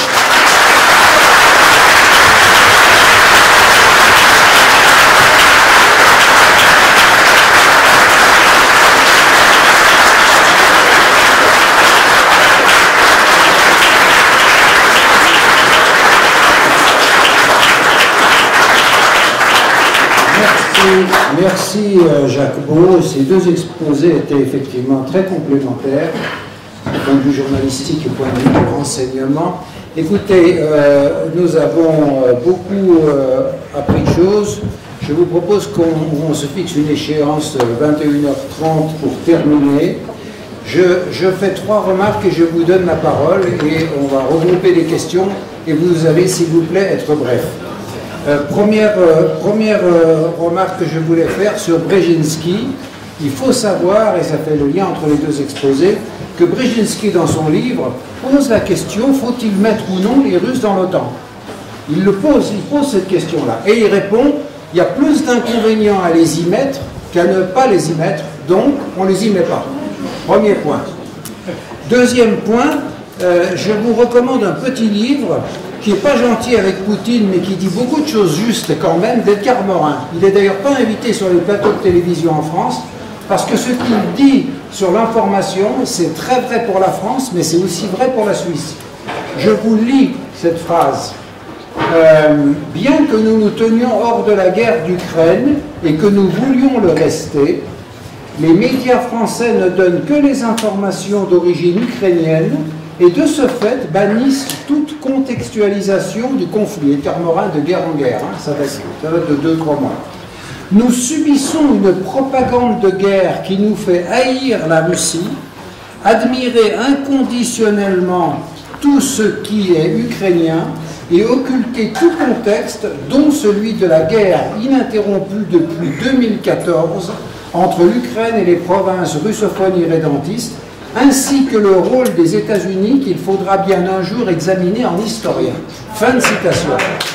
Merci Jacques Beau. Ces deux exposés étaient effectivement très complémentaires, du point de vue journalistique et du point de vue du renseignement. Écoutez, nous avons beaucoup appris de choses. Je vous propose qu'on se fixe une échéance 21h30 pour terminer. Je fais 3 remarques et je vous donne la parole et on va regrouper les questions et vous allez, s'il vous plaît, être bref. Première remarque que je voulais faire sur Brzezinski. Il faut savoir, et ça fait le lien entre les deux exposés, que Brzezinski, dans son livre, pose la question, faut-il mettre ou non les Russes dans l'OTAN? Il pose cette question-là. Et il répond, il y a plus d'inconvénients à les y mettre qu'à ne pas les y mettre, donc on ne les y met pas. Premier point. Deuxième point, je vous recommande un petit livre qui n'est pas gentil avec Poutine, mais qui dit beaucoup de choses justes quand même, d'Edgar Morin. Il n'est d'ailleurs pas invité sur les plateaux de télévision en France, parce que ce qu'il dit sur l'information, c'est très vrai pour la France, mais c'est aussi vrai pour la Suisse. Je vous lis cette phrase. Bien que nous nous tenions hors de la guerre d'Ukraine et que nous voulions le rester, les médias français ne donnent que les informations d'origine ukrainienne et de ce fait bannissent toute contextualisation du conflit. Edgar Morin, de guerre en guerre, hein, ça date de 2-3 mois. Nous subissons une propagande de guerre qui nous fait haïr la Russie, admirer inconditionnellement tout ce qui est ukrainien et occulter tout contexte, dont celui de la guerre ininterrompue depuis 2014 entre l'Ukraine et les provinces russophones irrédentistes, ainsi que le rôle des États-Unis qu'il faudra bien un jour examiner en historien. Fin de citation.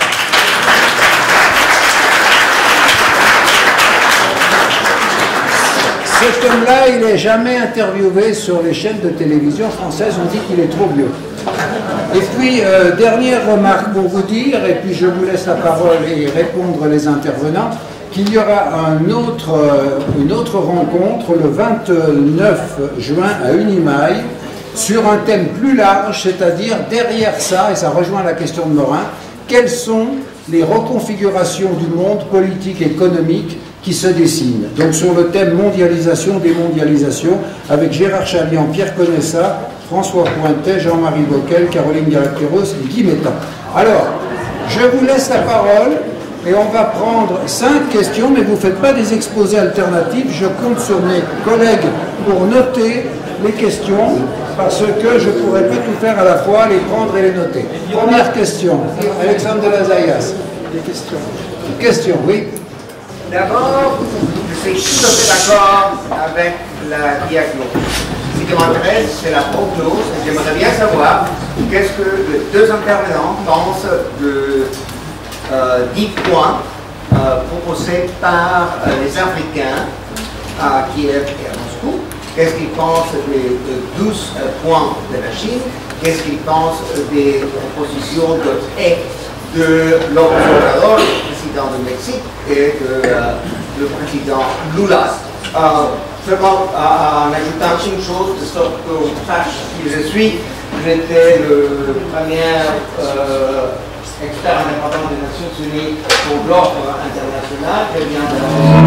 Cet homme-là, il n'est jamais interviewé sur les chaînes de télévision françaises, on dit qu'il est trop vieux. Et puis, dernière remarque pour vous dire, et puis je vous laisse la parole et répondre les intervenants, qu'il y aura une autre rencontre le 29 juin à Unimail sur un thème plus large, c'est-à-dire derrière ça, et ça rejoint la question de Morin, quelles sont les reconfigurations du monde politique et économique qui se dessinent. Donc sur le thème mondialisation, démondialisation, avec Gérard Chalian, Pierre Conessa, François Pointet, Jean-Marie Bockel, Caroline Galacteros et Guy Mettan. Alors, je vous laisse la parole. Et on va prendre 5 questions, mais vous ne faites pas des exposés alternatifs. Je compte sur mes collègues pour noter les questions, parce que je ne pourrais pas tout faire à la fois, les prendre et les noter. Première question, Alexandre de Lazayas. Des questions. Question, oui. D'abord, je suis tout à fait d'accord avec la diagnose. Ce qui m'intéresse, c'est la prognose. J'aimerais bien savoir qu'est-ce que les deux intervenants pensent de 10 points proposés par les Africains à Kiev et à Moscou. Qu'est-ce qu'ils pensent des 12 points de la Chine? Qu'est-ce qu'ils pensent des propositions de López Obrador, le président du Mexique, et le président Lula? Seulement en ajoutant une chose, de sorte qu'on sache qui je suis, j'étais le premier expert indépendant des Nations Unies pour l'ordre international. Je viens de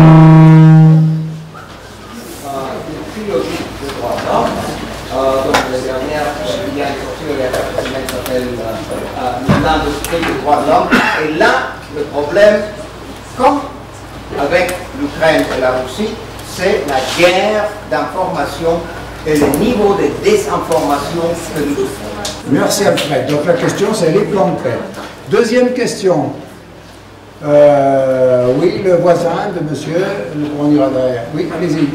philosophie des droits de l'homme. Donc la dernière qui vient de sortir il y a quelques semaines s'appelle l'industrie des droits de l'homme. Et là, le problème, comme avec l'Ukraine et la Russie, c'est la guerre d'information et le niveau de désinformation que nous souffrons. Merci Alfred. Donc la question, c'est les plans de paix. Deuxième question. Oui, le voisin de monsieur, on ira derrière. Oui, allez-y.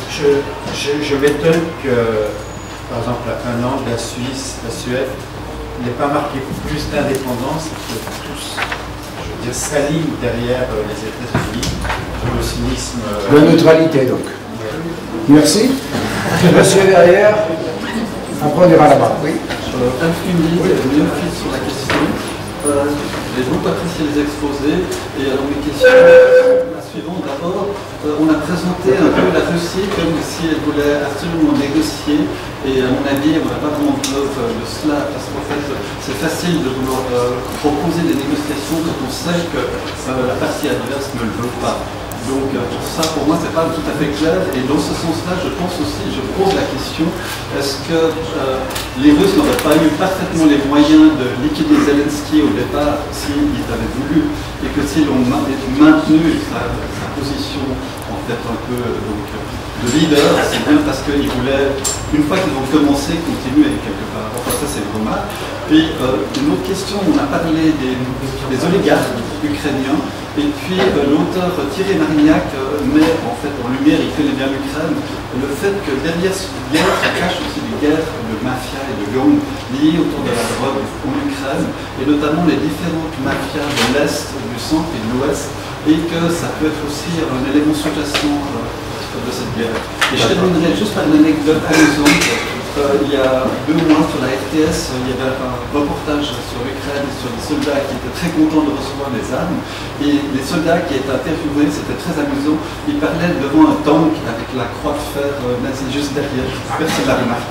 Je m'étonne que, par exemple, la Finlande, la Suisse, la Suède n'est pas marqué plus d'indépendance, et que tous, je veux dire, s'alignent derrière les États-Unis, le cynisme. De neutralité, donc. Merci. Monsieur derrière, après on ira là-bas. Oui. Infini, Néophyte sur la question. J'ai beaucoup apprécié les exposés. Et alors mes questions, la suivante. D'abord, on a présenté un peu la Russie comme si elle voulait absolument négocier. Et à mon avis, on n'a pas vraiment preuve de cela, parce qu'en fait, c'est facile de vouloir proposer des négociations quand on sait que la partie adverse ne le veut pas. Donc ça, pour moi, c'est pas tout à fait clair. Et dans ce sens-là, je pense aussi, je pose la question, est-ce que les Russes n'auraient pas eu parfaitement les moyens de liquider Zelensky au départ s'ils avaient voulu, et que s'ils ont maintenu sa position, en fait, un peu de leader, c'est bien parce qu'ils voulaient, une fois qu'ils ont commencé, continuer quelque part. Enfin, ça, c'est vraiment. Puis, une autre question, on a parlé des oligarques ukrainiens. Et puis l'auteur Thierry Marignac met en fait en lumière, il connaît bien l'Ukraine, le fait que derrière cette guerre, ça cache aussi des guerres de mafia et de gangs liées autour de la drogue en Ukraine, et notamment les différentes mafias de l'Est, du Centre et de l'Ouest, et que ça peut être aussi un élément sous-jacent de cette guerre. Et je terminerai juste par une anecdote amusante. Il y a 2 mois sur la RTS, il y avait un reportage sur l'Ukraine, sur des soldats qui étaient très contents de recevoir des armes. Et les soldats qui étaient interviewés, c'était très amusant, ils parlaient devant un tank avec la croix de fer nazie juste derrière. Personne l'a remarqué.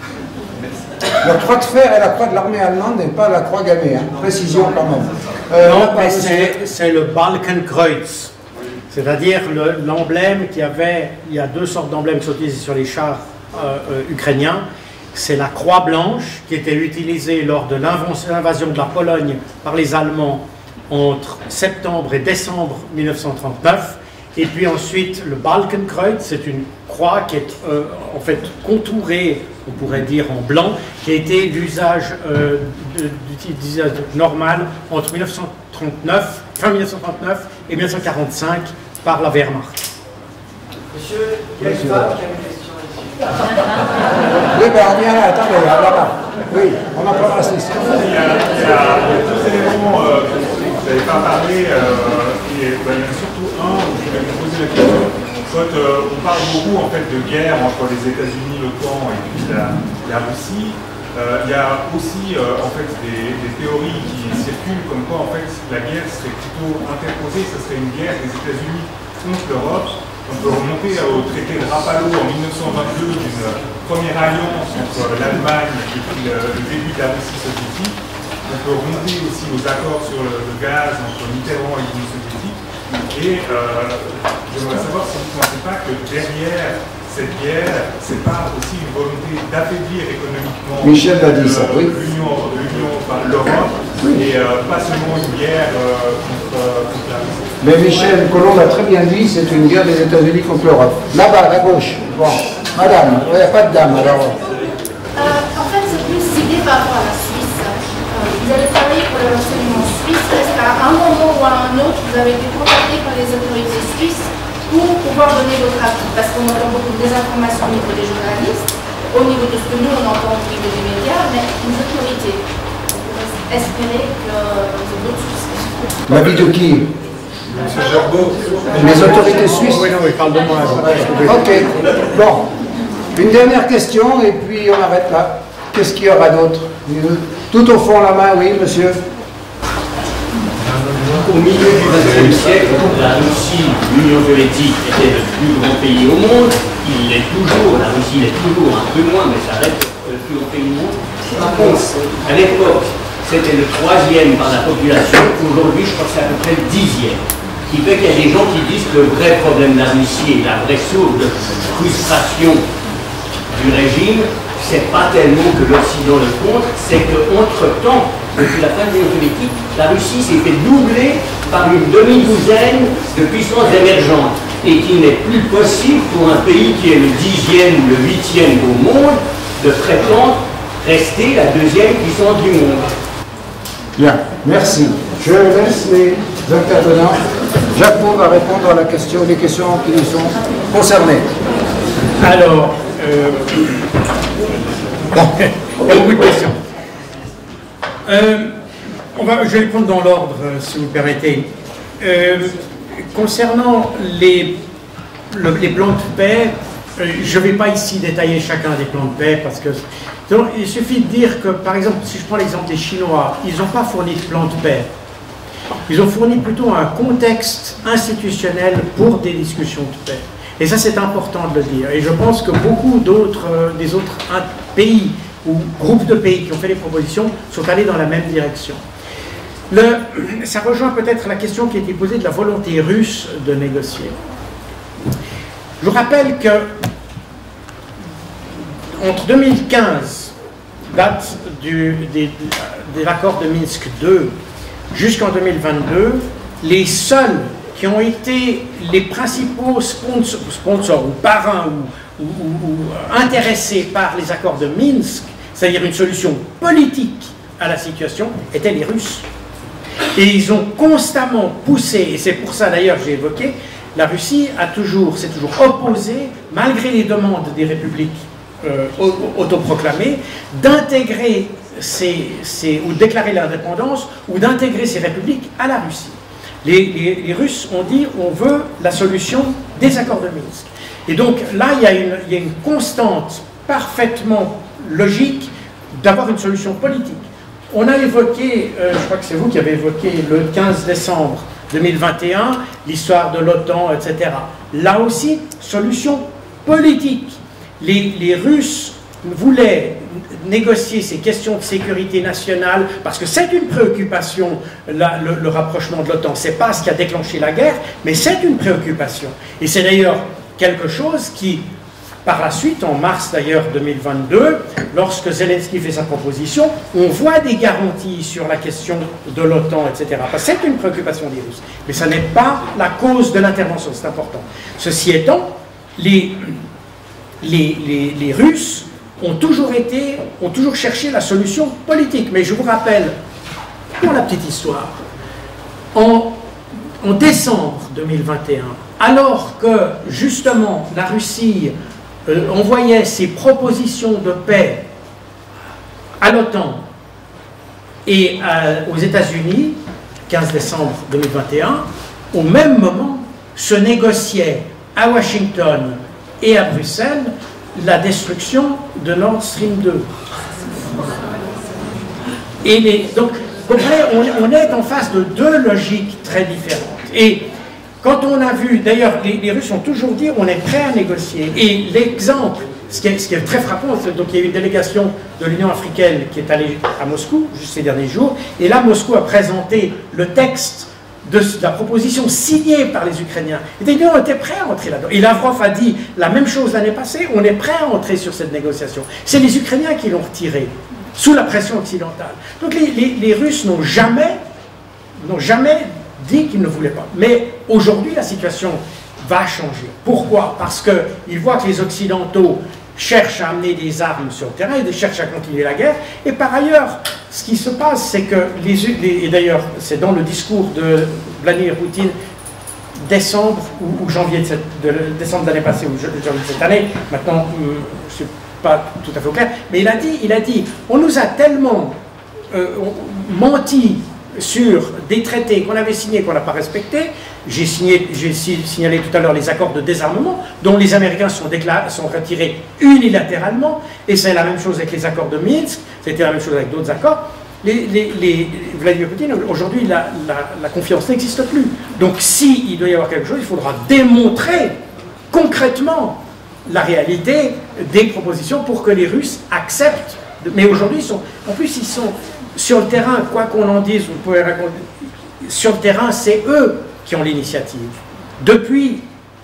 La croix de fer est la croix de l'armée allemande et pas la croix gammée, hein. Précision quand même. Non, mais c'est le Balkenkreuz. C'est-à-dire l'emblème qui avait, il y a 2 sortes d'emblèmes qui sont utilisés sur les chars ukrainiens. C'est la croix blanche qui était utilisée lors de l'invasion de la Pologne par les Allemands entre septembre et décembre 1939. Et puis ensuite, le Balkenkreuz, c'est une croix qui est en fait contourée, on pourrait dire en blanc, qui a été l'usage normal entre 1939, fin 1939 et 1945 par la Wehrmacht. Monsieur, il y a une femme qui a une question ici. Oui, ben on vient là, attendez, là-bas. Oui, on en parlera ici. Il y a 2 éléments que vous n'avez pas parlé, et il y en a surtout un où je vais vous poser la question. Quand on parle beaucoup en fait de guerre entre les États-Unis, l'OTAN et puis la Russie, il y a aussi en fait des théories qui circulent comme quoi en fait la guerre serait plutôt interposée, ce serait une guerre des États-Unis contre l'Europe. On peut remonter au traité de Rapallo en 1922 d'une première alliance entre l'Allemagne et puis le début de la Russie soviétique. On peut remonter aussi aux accords sur le gaz entre Mitterrand et l'Union soviétique. Et j'aimerais savoir si vous ne pensez pas que derrière cette guerre, c'est pas aussi une volonté d'affaiblir économiquement l'Europe, et pas seulement une guerre contre la Russie. Mais Michel Colomb l'a très bien dit, c'est une guerre des États-Unis contre l'Europe. Là-bas, à gauche. Bon, madame, il n'y a pas de dame alors. En fait, c'est plus ciblé par rapport à la Suisse. Vous avez travaillé pour le renseignement suisse. Est-ce qu'à un moment ou à un autre, vous avez été contacté par les autorités suisses pour pouvoir donner votre avis? Parce qu'on entend beaucoup de désinformations au niveau des journalistes, au niveau de ce que nous on entend au niveau des médias, mais les autorités. On pourrait espérer que vous avez d'autres soucis. L'avis de qui? Monsieur Gerbeau. Les autorités suisses. Oui, non, il parle de moi. Ok. Bon. Une dernière question et puis on arrête là. Qu'est-ce qu'il y aura d'autre? Tout au fond la main, oui, monsieur. Au milieu du XXe siècle, la Russie, l'Union soviétique, était le plus grand pays au monde. Il l'est toujours, la Russie l'est toujours, un peu moins, mais ça reste le plus grand pays au monde. Par contre, à l'époque, c'était le 3e par la population. Aujourd'hui, je crois que c'est à peu près le 10e. Ce qui fait qu'il y a des gens qui disent que le vrai problème de la Russie et la vraie source de frustration du régime, c'est pas tellement que l'Occident le contre, c'est qu'entre-temps, depuis la fin de l'Union soviétique, la Russie s'est fait doubler par une demi-douzaine de puissances émergentes et qu'il n'est plus possible pour un pays qui est le 10e ou le 8e au monde de prétendre rester la 2e puissance du monde. Bien, merci. Je laisse les intervenants. Jacques va répondre à la question, les questions qui nous sont concernées. Alors, il y a beaucoup de questions. Je vais le prendre dans l'ordre, si vous permettez. Concernant les plans de paix, je ne vais pas ici détailler chacun des plans de paix, parce que donc, il suffit de dire que, par exemple, si je prends l'exemple des Chinois, ils n'ont pas fourni de plan de paix. Ils ont fourni plutôt un contexte institutionnel pour des discussions de paix. Et ça, c'est important de le dire. Et je pense que beaucoup des autres pays ou groupes de pays qui ont fait des propositions sont allés dans la même direction. Ça rejoint peut-être la question qui a été posée de la volonté russe de négocier. Je vous rappelle que entre 2015, date de l'accord de Minsk II, jusqu'en 2022, les seuls qui ont été les principaux sponsors ou parrains ou intéressés par les accords de Minsk, c'est-à-dire une solution politique à la situation, étaient les Russes. Et ils ont constamment poussé, et c'est pour ça d'ailleurs j'ai évoqué, la Russie s'est toujours opposée, malgré les demandes des républiques autoproclamées, d'intégrer ou déclarer l'indépendance, ou d'intégrer ces républiques à la Russie. Les Russes ont dit on veut la solution des accords de Minsk. Et donc là, il y a une constante parfaitement logique d'avoir une solution politique. On a évoqué, je crois que c'est vous qui avez évoqué le 15 décembre 2021, l'histoire de l'OTAN, etc. Là aussi, solution politique. Les Russes voulaient négocier ces questions de sécurité nationale, parce que c'est une préoccupation, le rapprochement de l'OTAN. Ce n'est pas ce qui a déclenché la guerre, mais c'est une préoccupation. Et c'est d'ailleurs quelque chose qui, par la suite, en mars d'ailleurs 2022, lorsque Zelensky fait sa proposition, on voit des garanties sur la question de l'OTAN, etc. C'est une préoccupation des Russes, mais ça n'est pas la cause de l'intervention, c'est important. Ceci étant, les Russes ont toujours cherché la solution politique. Mais je vous rappelle, pour la petite histoire, en décembre 2021, alors que justement la Russie envoyait ses propositions de paix à l'OTAN et aux États-Unis, 15 décembre 2021, au même moment se négociait à Washington et à Bruxelles la destruction de Nord Stream 2. Et donc, on est en face de deux logiques très différentes. Et quand on a vu, d'ailleurs, les Russes ont toujours dit on est prêt à négocier. Et l'exemple, ce qui est très frappant, donc il y a eu une délégation de l'Union africaine qui est allée à Moscou, juste ces derniers jours, et là, Moscou a présenté le texte de la proposition signée par les Ukrainiens. Et on était prêt à entrer là-dedans. Et Lavrov a dit la même chose l'année passée, on est prêt à entrer sur cette négociation. C'est les Ukrainiens qui l'ont retiré, sous la pression occidentale. Donc les Russes n'ont jamais dit qu'ils ne voulaient pas. Mais aujourd'hui, la situation va changer. Pourquoi? Parce qu'ils voient que les Occidentaux cherchent à amener des armes sur le terrain, ils cherchent à continuer la guerre. Et par ailleurs, ce qui se passe, c'est que et d'ailleurs, c'est dans le discours de Vladimir Poutine, décembre ou janvier décembre de l'année passée ou janvier de cette année, maintenant, je ne suis pas tout à fait au clair, mais il a dit, on nous a tellement menti sur des traités qu'on avait signés, qu'on n'a pas respectés. J'ai signalé tout à l'heure les accords de désarmement, dont les Américains sont retirés unilatéralement, et c'est la même chose avec les accords de Minsk, c'était la même chose avec d'autres accords. Vladimir Poutine, aujourd'hui, la confiance n'existe plus. Donc, s'il doit y avoir quelque chose, il faudra démontrer concrètement la réalité des propositions pour que les Russes acceptent. Mais aujourd'hui, en plus, ils sont sur le terrain, quoi qu'on en dise, vous pouvez raconter, sur le terrain, c'est eux qui ont l'initiative. Depuis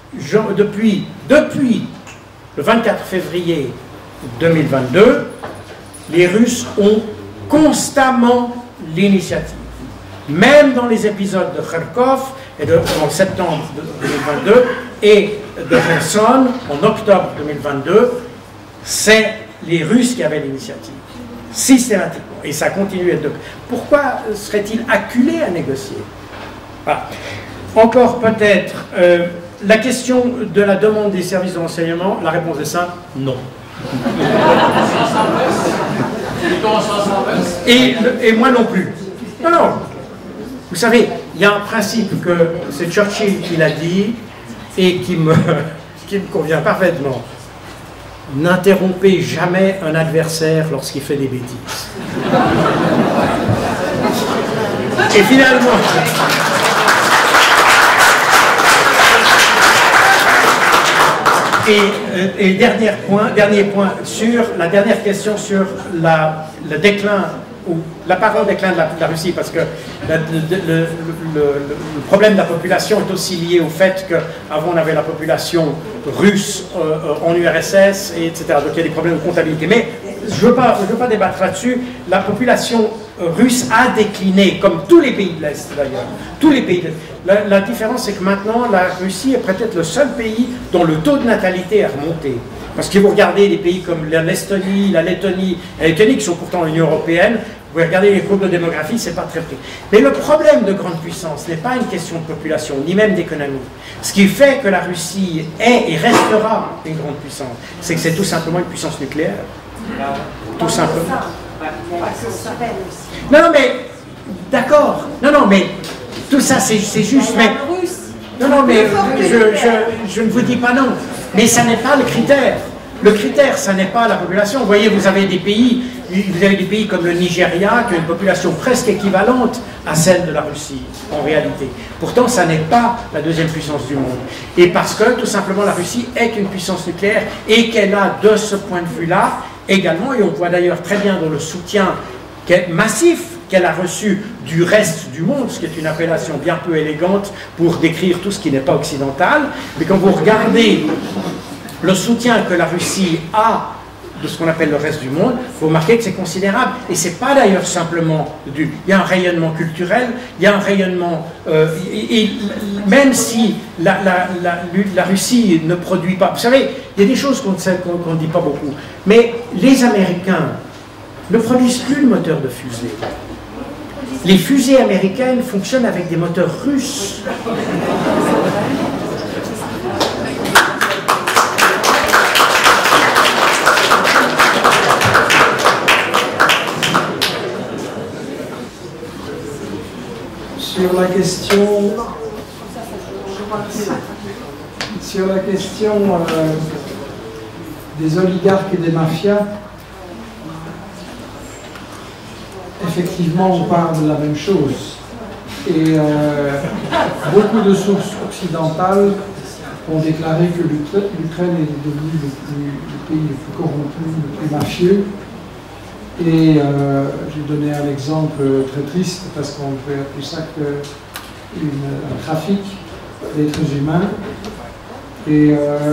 le 24 février 2022, les Russes ont constamment l'initiative. Même dans les épisodes de Kharkov, en septembre 2022, et de Kherson, en octobre 2022, c'est les Russes qui avaient l'initiative. Systématiquement. Et ça continue à être... Pourquoi serait-il acculé à négocier? Voilà. Encore peut-être, la question de la demande des services de renseignement, la réponse est simple, non. Et moi non plus. Non, non. Vous savez, il y a un principe que c'est Churchill qui l'a dit et qui me convient parfaitement. N'interrompez jamais un adversaire lorsqu'il fait des bêtises. Et finalement... Et dernier point sur la dernière question sur le déclin ou l'apparent déclin de la Russie, parce que le problème de la population est aussi lié au fait qu'avant on avait la population russe en URSS, et etc. Donc il y a des problèmes de comptabilité. Mais je ne veux pas débattre là-dessus. La population russe a décliné, comme tous les pays de l'Est d'ailleurs. Tous les pays de l'Est. La différence, c'est que maintenant, la Russie est peut-être le seul pays dont le taux de natalité a remonté. Parce que vous regardez des pays comme l'Estonie, la Lettonie, qui sont pourtant l'Union européenne, vous regardez les courbes de démographie, c'est pas très pris. Mais le problème de grande puissance n'est pas une question de population, ni même d'économie. Ce qui fait que la Russie est et restera une grande puissance, c'est que c'est tout simplement une puissance nucléaire. Tout simplement. Non, mais, d'accord. Non, mais, tout ça, c'est juste, mais... Non, mais, je ne vous dis pas non. Mais ça n'est pas le critère. Le critère, ça n'est pas la population. Vous voyez, vous avez des pays comme le Nigeria, qui a une population presque équivalente à celle de la Russie, en réalité. Pourtant, ça n'est pas la deuxième puissance du monde. Et parce que, tout simplement, la Russie est une puissance nucléaire et qu'elle a, de ce point de vue-là, également, et on voit d'ailleurs très bien dans le soutien massif qu'elle a reçu du reste du monde, ce qui est une appellation bien peu élégante pour décrire tout ce qui n'est pas occidental, mais quand vous regardez le soutien que la Russie a de ce qu'on appelle le reste du monde, vous remarquez que c'est considérable. Et ce n'est pas d'ailleurs simplement il y a un rayonnement culturel, il y a un rayonnement... et même si la Russie ne produit pas... Vous savez, il y a des choses qu'on ne dit pas beaucoup. Mais les Américains ne produisent plus de moteurs de fusée. Les fusées américaines fonctionnent avec des moteurs russes. Sur la question des oligarques et des mafias, effectivement, on parle de la même chose. Et beaucoup de sources occidentales ont déclaré que l'Ukraine est devenue le pays le plus corrompu, le plus mafieux. Et j'ai donné un exemple très triste, parce qu'on peut appeler ça un trafic d'êtres humains. Et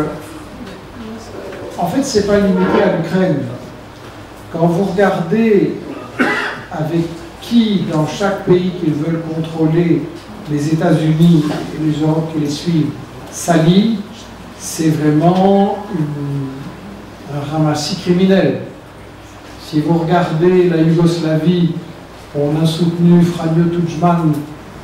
en fait, ce n'est pas limité à l'Ukraine. Quand vous regardez avec qui, dans chaque pays qu'ils veulent contrôler, les États-Unis et les Europes qui les suivent, s'allient, c'est vraiment un ramassis criminel. Si vous regardez la Yougoslavie, on a soutenu Franjo Tudjman,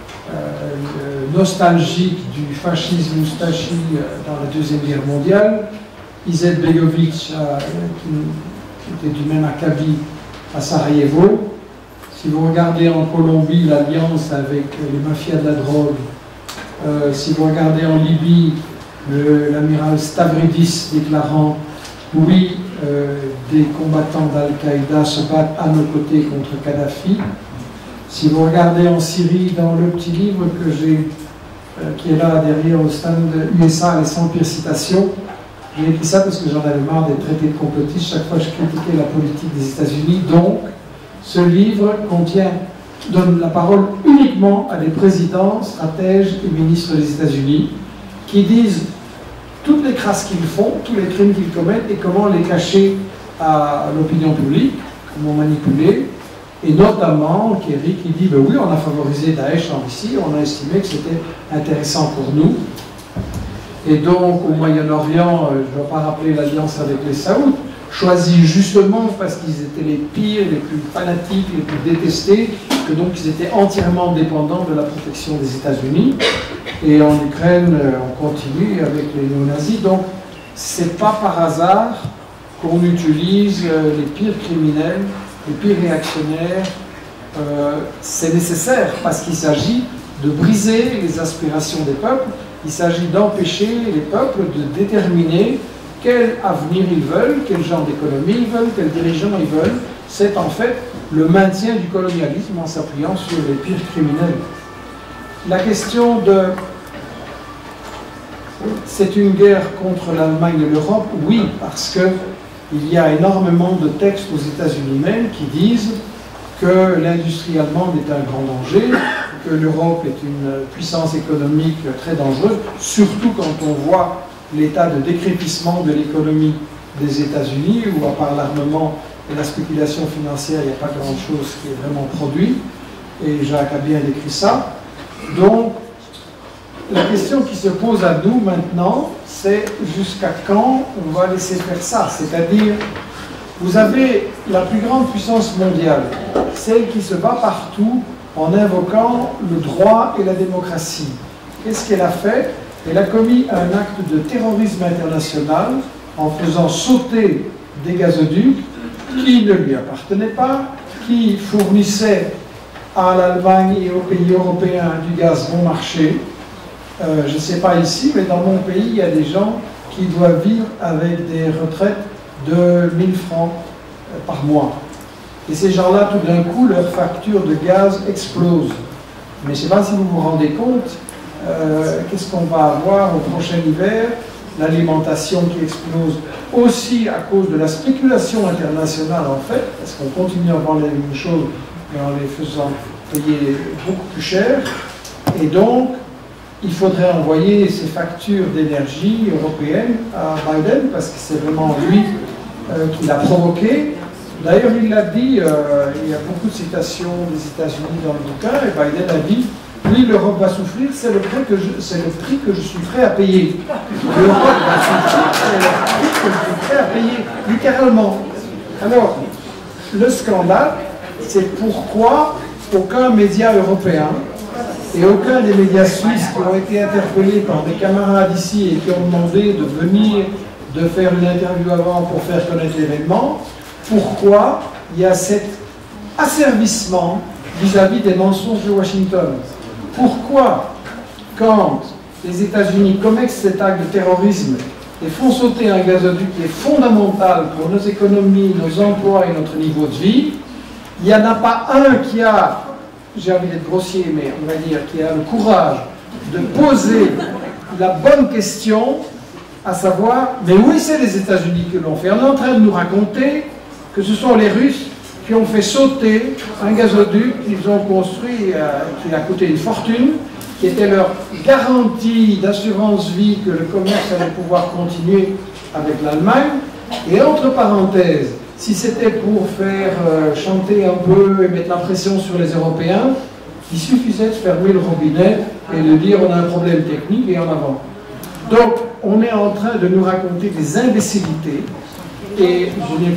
nostalgique du fascisme oustachi dans la Deuxième Guerre mondiale, Izetbegovic, qui était du même acabit à Sarajevo. Si vous regardez en Colombie l'alliance avec les mafias de la drogue, si vous regardez en Libye l'amiral Stavridis déclarant « Oui, des combattants d'Al-Qaïda se battent à nos côtés contre Kadhafi », si vous regardez en Syrie, dans le petit livre que j'ai, qui est là derrière au stand USA, les 100 pires citations, j'ai écrit ça parce que j'en avais marre des traités de complotistes. Chaque fois je critiquais la politique des États-Unis. Donc, ce livre donne la parole uniquement à des présidents, stratèges et ministres des États-Unis qui disent toutes les crasses qu'ils font, tous les crimes qu'ils commettent et comment les cacher à l'opinion publique, comment manipuler. Et notamment, Kerry qui dit, ben oui, on a favorisé Daesh en Russie, on a estimé que c'était intéressant pour nous. Et donc, au Moyen-Orient, je ne dois pas rappeler l'alliance avec les Saouds, choisis justement parce qu'ils étaient les pires, les plus fanatiques, les plus détestés, que donc ils étaient entièrement dépendants de la protection des États-Unis. Et en Ukraine, on continue avec les néo-nazis. Donc, c'est pas par hasard qu'on utilise les pires criminels les pays réactionnaires, c'est nécessaire parce qu'il s'agit de briser les aspirations des peuples, il s'agit d'empêcher les peuples de déterminer quel avenir ils veulent, quel genre d'économie ils veulent, quels dirigeants ils veulent. C'est en fait le maintien du colonialisme en s'appuyant sur les pires criminels. La question de... C'est une guerre contre l'Allemagne et l'Europe, oui, parce qu'il y a énormément de textes aux États-Unis même qui disent que l'industrie allemande est un grand danger, que l'Europe est une puissance économique très dangereuse, surtout quand on voit l'état de décrépissement de l'économie des États-Unis, où à part l'armement et la spéculation financière, il n'y a pas grand-chose qui est vraiment produit, et Jacques a bien décrit ça. Donc, la question qui se pose à nous maintenant, c'est jusqu'à quand on va laisser faire ça? C'est-à-dire, vous avez la plus grande puissance mondiale, celle qui se bat partout en invoquant le droit et la démocratie. Qu'est-ce qu'elle a fait? Elle a commis un acte de terrorisme international en faisant sauter des gazoducs qui ne lui appartenaient pas, qui fournissaient à l'Allemagne et aux pays européens du gaz bon marché. Je ne sais pas ici, mais dans mon pays, il y a des gens qui doivent vivre avec des retraites de 1000 francs par mois. Et ces gens-là, tout d'un coup, leur facture de gaz explose. Mais je ne sais pas si vous vous rendez compte, qu'est-ce qu'on va avoir au prochain hiver? L'alimentation qui explose aussi à cause de la spéculation internationale, en fait, parce qu'on continue à vendre les mêmes choses, mais en les faisant payer beaucoup plus cher. Et donc, il faudrait envoyer ces factures d'énergie européennes à Biden, parce que c'est vraiment lui qui l'a provoqué. D'ailleurs, il l'a dit, il y a beaucoup de citations des États-Unis dans le bouquin, et Biden a dit, oui, l'Europe va souffrir, c'est le prix que je suis prêt à payer. L'Europe va souffrir, c'est le prix que je suis prêt à payer, littéralement. Alors, le scandale, c'est pourquoi aucun média européen et aucun des médias suisses qui ont été interpellés par des camarades ici et qui ont demandé de venir, de faire une interview avant pour faire connaître l'événement, pourquoi il y a cet asservissement vis-à-vis des mensonges de Washington? Pourquoi, quand les États-Unis commettent cet acte de terrorisme et font sauter un gazoduc qui est fondamental pour nos économies, nos emplois et notre niveau de vie, il n'y en a pas un qui a, j'ai envie d'être grossier, mais on va dire, qui a le courage de poser la bonne question, à savoir, mais oui, c'est les États-Unis qui l'ont fait. On est en train de nous raconter que ce sont les Russes qui ont fait sauter un gazoduc qu'ils ont construit, qui a coûté une fortune, qui était leur garantie d'assurance vie que le commerce allait pouvoir continuer avec l'Allemagne. Et entre parenthèses, si c'était pour faire chanter un peu et mettre la pression sur les Européens, il suffisait de fermer le robinet et de dire on a un problème technique et en avant. Donc on est en train de nous raconter des imbécilités et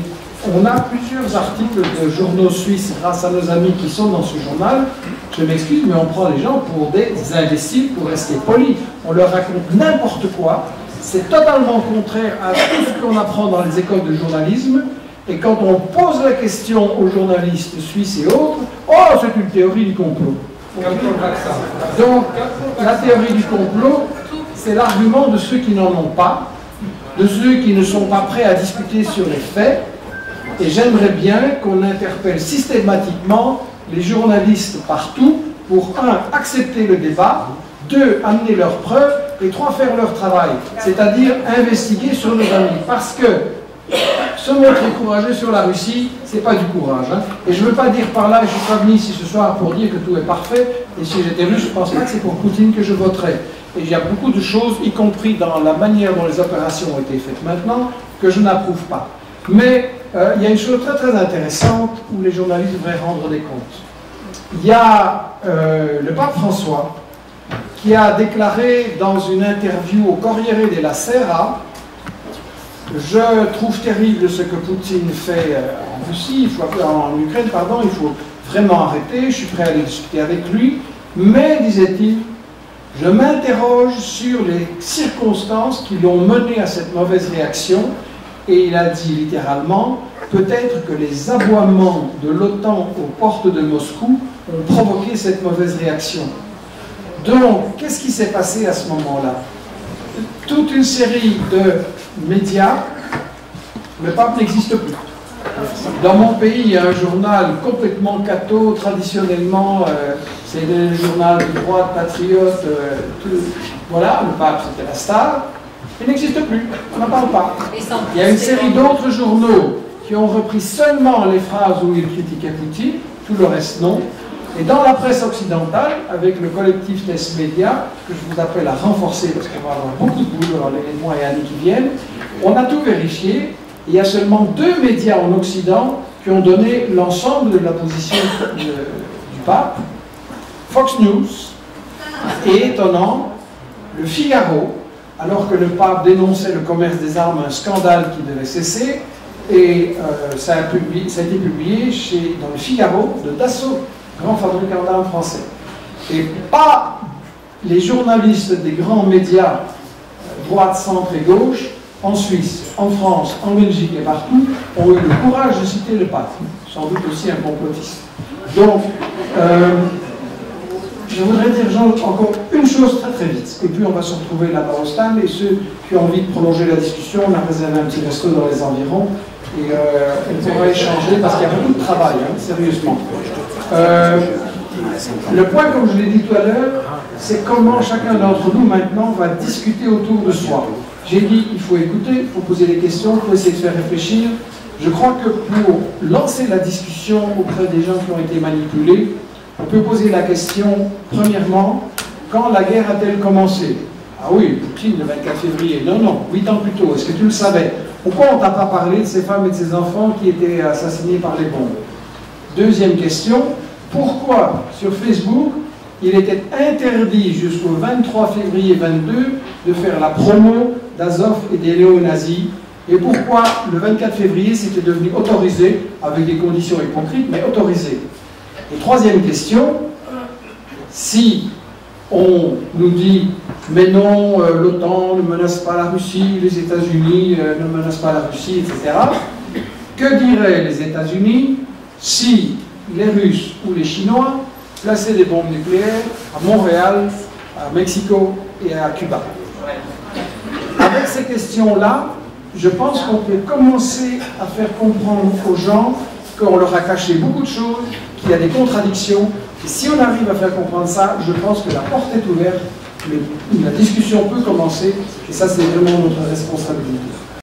on a plusieurs articles de journaux suisses grâce à nos amis qui sont dans ce journal. Je m'excuse, mais on prend les gens pour des imbéciles, pour rester polis. On leur raconte n'importe quoi. C'est totalement contraire à tout ce qu'on apprend dans les écoles de journalisme. Et quand on pose la question aux journalistes suisses et autres, oh, c'est une théorie du complot. Donc, la théorie du complot, c'est l'argument de ceux qui n'en ont pas, de ceux qui ne sont pas prêts à discuter sur les faits. Et j'aimerais bien qu'on interpelle systématiquement les journalistes partout pour, 1, accepter le débat, 2, amener leurs preuves, et 3, faire leur travail, c'est-à-dire investiguer sur nos amis. Parce que se montrer courageux sur la Russie, c'est pas du courage. Hein. Et je ne veux pas dire par là, je ne suis pas venu ici ce soir pour dire que tout est parfait, et si j'étais russe, je ne pense pas que c'est pour Poutine que je voterais. Et il y a beaucoup de choses, y compris dans la manière dont les opérations ont été faites maintenant, que je n'approuve pas. Mais il y a une chose très très intéressante où les journalistes devraient rendre des comptes. Il y a le pape François qui a déclaré dans une interview au Corriere della Sera: je trouve terrible ce que Poutine fait en Russie, en Ukraine, pardon, il faut vraiment arrêter, je suis prêt à aller discuter avec lui, mais, disait-il, je m'interroge sur les circonstances qui l'ont mené à cette mauvaise réaction, et il a dit littéralement, peut-être que les aboiements de l'OTAN aux portes de Moscou ont provoqué cette mauvaise réaction. Donc, qu'est-ce qui s'est passé à ce moment-là? Toute une série de médias, le pape n'existe plus. Dans mon pays, il y a un journal complètement catho, traditionnellement, c'est le journal de droite, patriote, voilà, le pape c'était la star. Il n'existe plus, on n'en parle pas. Il y a une série d'autres journaux qui ont repris seulement les phrases où ils critiquaient Poutine, tout le reste non. Et dans la presse occidentale, avec le collectif Test Média, que je vous appelle à renforcer parce qu'on va avoir beaucoup de boulot dans les mois et années qui viennent, on a tout vérifié. Il y a seulement 2 médias en Occident qui ont donné l'ensemble de la position du pape. Fox News et, étonnant, le Figaro, alors que le pape dénonçait le commerce des armes, un scandale qui devait cesser, et ça a été publié dans le Figaro de Dassault, grand fabricant d'armes français. Et pas les journalistes des grands médias, droite, centre et gauche, en Suisse, en France, en Belgique et partout, ont eu le courage de citer le pape, sans doute aussi un complotiste. Donc, je voudrais dire, Jean, encore une chose très très vite, et puis on va se retrouver là-bas au stand, et ceux qui ont envie de prolonger la discussion, on a réservé un petit resto dans les environs, et on pourra échanger, parce qu'il y a beaucoup de travail, hein, sérieusement. Le point, comme je l'ai dit tout à l'heure, c'est comment chacun d'entre nous, maintenant, va discuter autour de soi. J'ai dit, il faut écouter, il faut poser des questions, il faut essayer de faire réfléchir. Je crois que pour lancer la discussion auprès des gens qui ont été manipulés, on peut poser la question, premièrement, quand la guerre a-t-elle commencé? Ah oui, Poutine, le 24 février. Non, non, 8 ans plus tôt. Est-ce que tu le savais? Pourquoi on ne t'a pas parlé de ces femmes et de ces enfants qui étaient assassinés par les bombes? Deuxième question, pourquoi sur Facebook, il était interdit jusqu'au 23 février 22 de faire la promo d'Azov et des néo-nazis? Et pourquoi le 24 février c'était devenu autorisé, avec des conditions hypocrites, mais autorisé? Et troisième question, si on nous dit mais non, l'OTAN ne menace pas la Russie, les États-Unis ne menacent pas la Russie, etc., que diraient les États-Unis si les Russes ou les Chinois plaçaient des bombes nucléaires à Montréal, à Mexico et à Cuba? Avec ces questions-là, je pense qu'on peut commencer à faire comprendre aux gens qu'on leur a caché beaucoup de choses, qu'il y a des contradictions, et si on arrive à faire comprendre ça, je pense que la porte est ouverte, la discussion peut commencer, et ça c'est vraiment notre responsabilité.